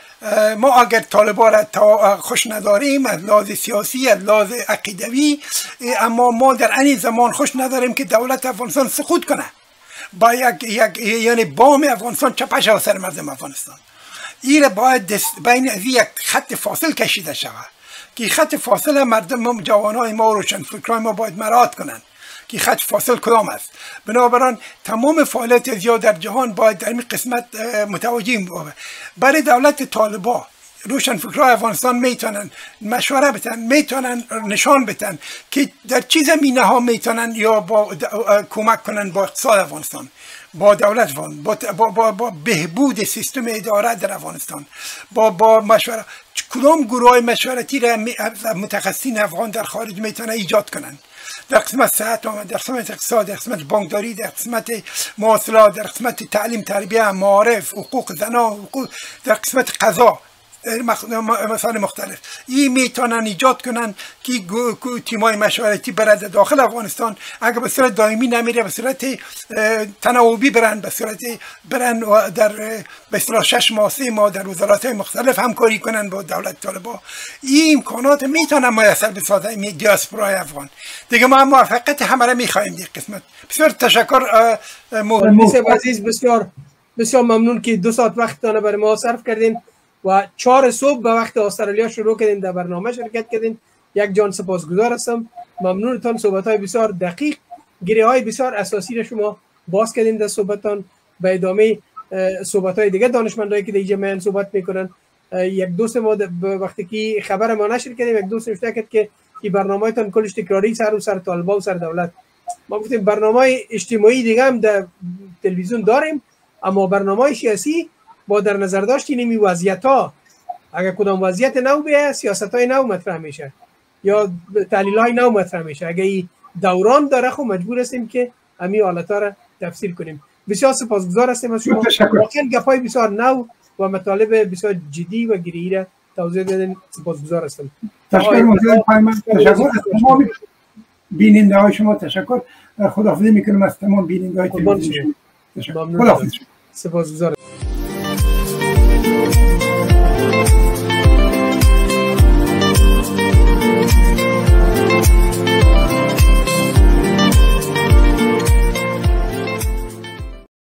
ما اگر طالبان را خوش نداریم از لحاظ سیاسی از لحاظ عقیدوی، اما ما در این زمان خوش نداریم که دولت افغانستان سقوط کنه با یک, یک یعنی بام افغانستان چپش و سر مردم افغانستان. این باید بین از یک خط فاصل کشیده شود که خط فاصله مردم جوانای ما و روشنفکرای ما باید مراعات کنند که خط فاصل کدام است. بنابراین تمام فعالیت زیاد در جهان باید در این قسمت متوجه بود. برای دولت طالبان روشنفکرای افغانستان میتونن مشوره بتن، میتونن نشان بتن که در چه زمینه ها میتونن یا با کمک کنن با اقتصاد افغانستان، با دولت افغان، با, با, با, با بهبود سیستم اداره در افغانستان، با با مشوره کدام گروه مشورتی را متخصصین افغان در خارج میتونن ایجاد کنن در قسمت صحت، در قسمت اقتصاد، در قسمت بانکداری، در قسمت مواصلات، در قسمت تعلیم، تربیه، معارف، حقوق زنان، حقوق در قسمت قضا، مسائل مختلف. این میتونن ایجاد کنن که تیمای مشورتی برند داخل افغانستان اگر به صورت دائمی نمیره به صورت تناوبی برن، به صورت برن و در به اصطلاح شش ماه سه ماه در وزارات مختلف همکاری کنن با دولت طالبان. این امکانات میتونن میسر بسازن دیاسپورای افغان. دیگه ما موفقیت همه را میخوایم در قسمت. بسیار تشکر مهندس عزیز، بسیار بسیار ممنون که دو ساعت وقتتان برای ما صرف کردین و چهار صبح به وقت استرالیا شروع کردین در برنامه شرکت کردین. یک جان سپاسگزار هستم، ممنونتان. صحبت های بسیار دقیق، گره های بسیار اساسی را شما باز کردین در صحبتان. به ادامه صحبت های دیگه دانشمندایی که دیگه من صحبت میکنن، یک دوست ما وقتی که خبر ما نشر کردیم، یک دوست نوشته کرد که این برنامه تان کلش تکراری سر و سر طالبا و سر دولت. ما گفتیم برنامه اجتماعی دیگه هم در تلویزیون داریم، اما برنامه سیاسی با در نظر داشت اینمی وضعیت ها، اگر کدام وضعیت نو بیه سیاست های نو مطرح میشه یا تحلیل های نو مطرح میشه. اگر این دوران داره خب مجبور هستیم که همین حالت ها را تفسیر کنیم. بسیار سپاسگزار هستیم از شما، واقعا گپای بسیار نو و مطالب بسیار جدی و گیری را توضیح دادین. سپاسگزار هستم. تشکر تمام بیننده های شما، تشکر. خداحافظی میکنم از تمام بیننده های تلویزیون. ممنون. خداحافظ. سپاسگزارم.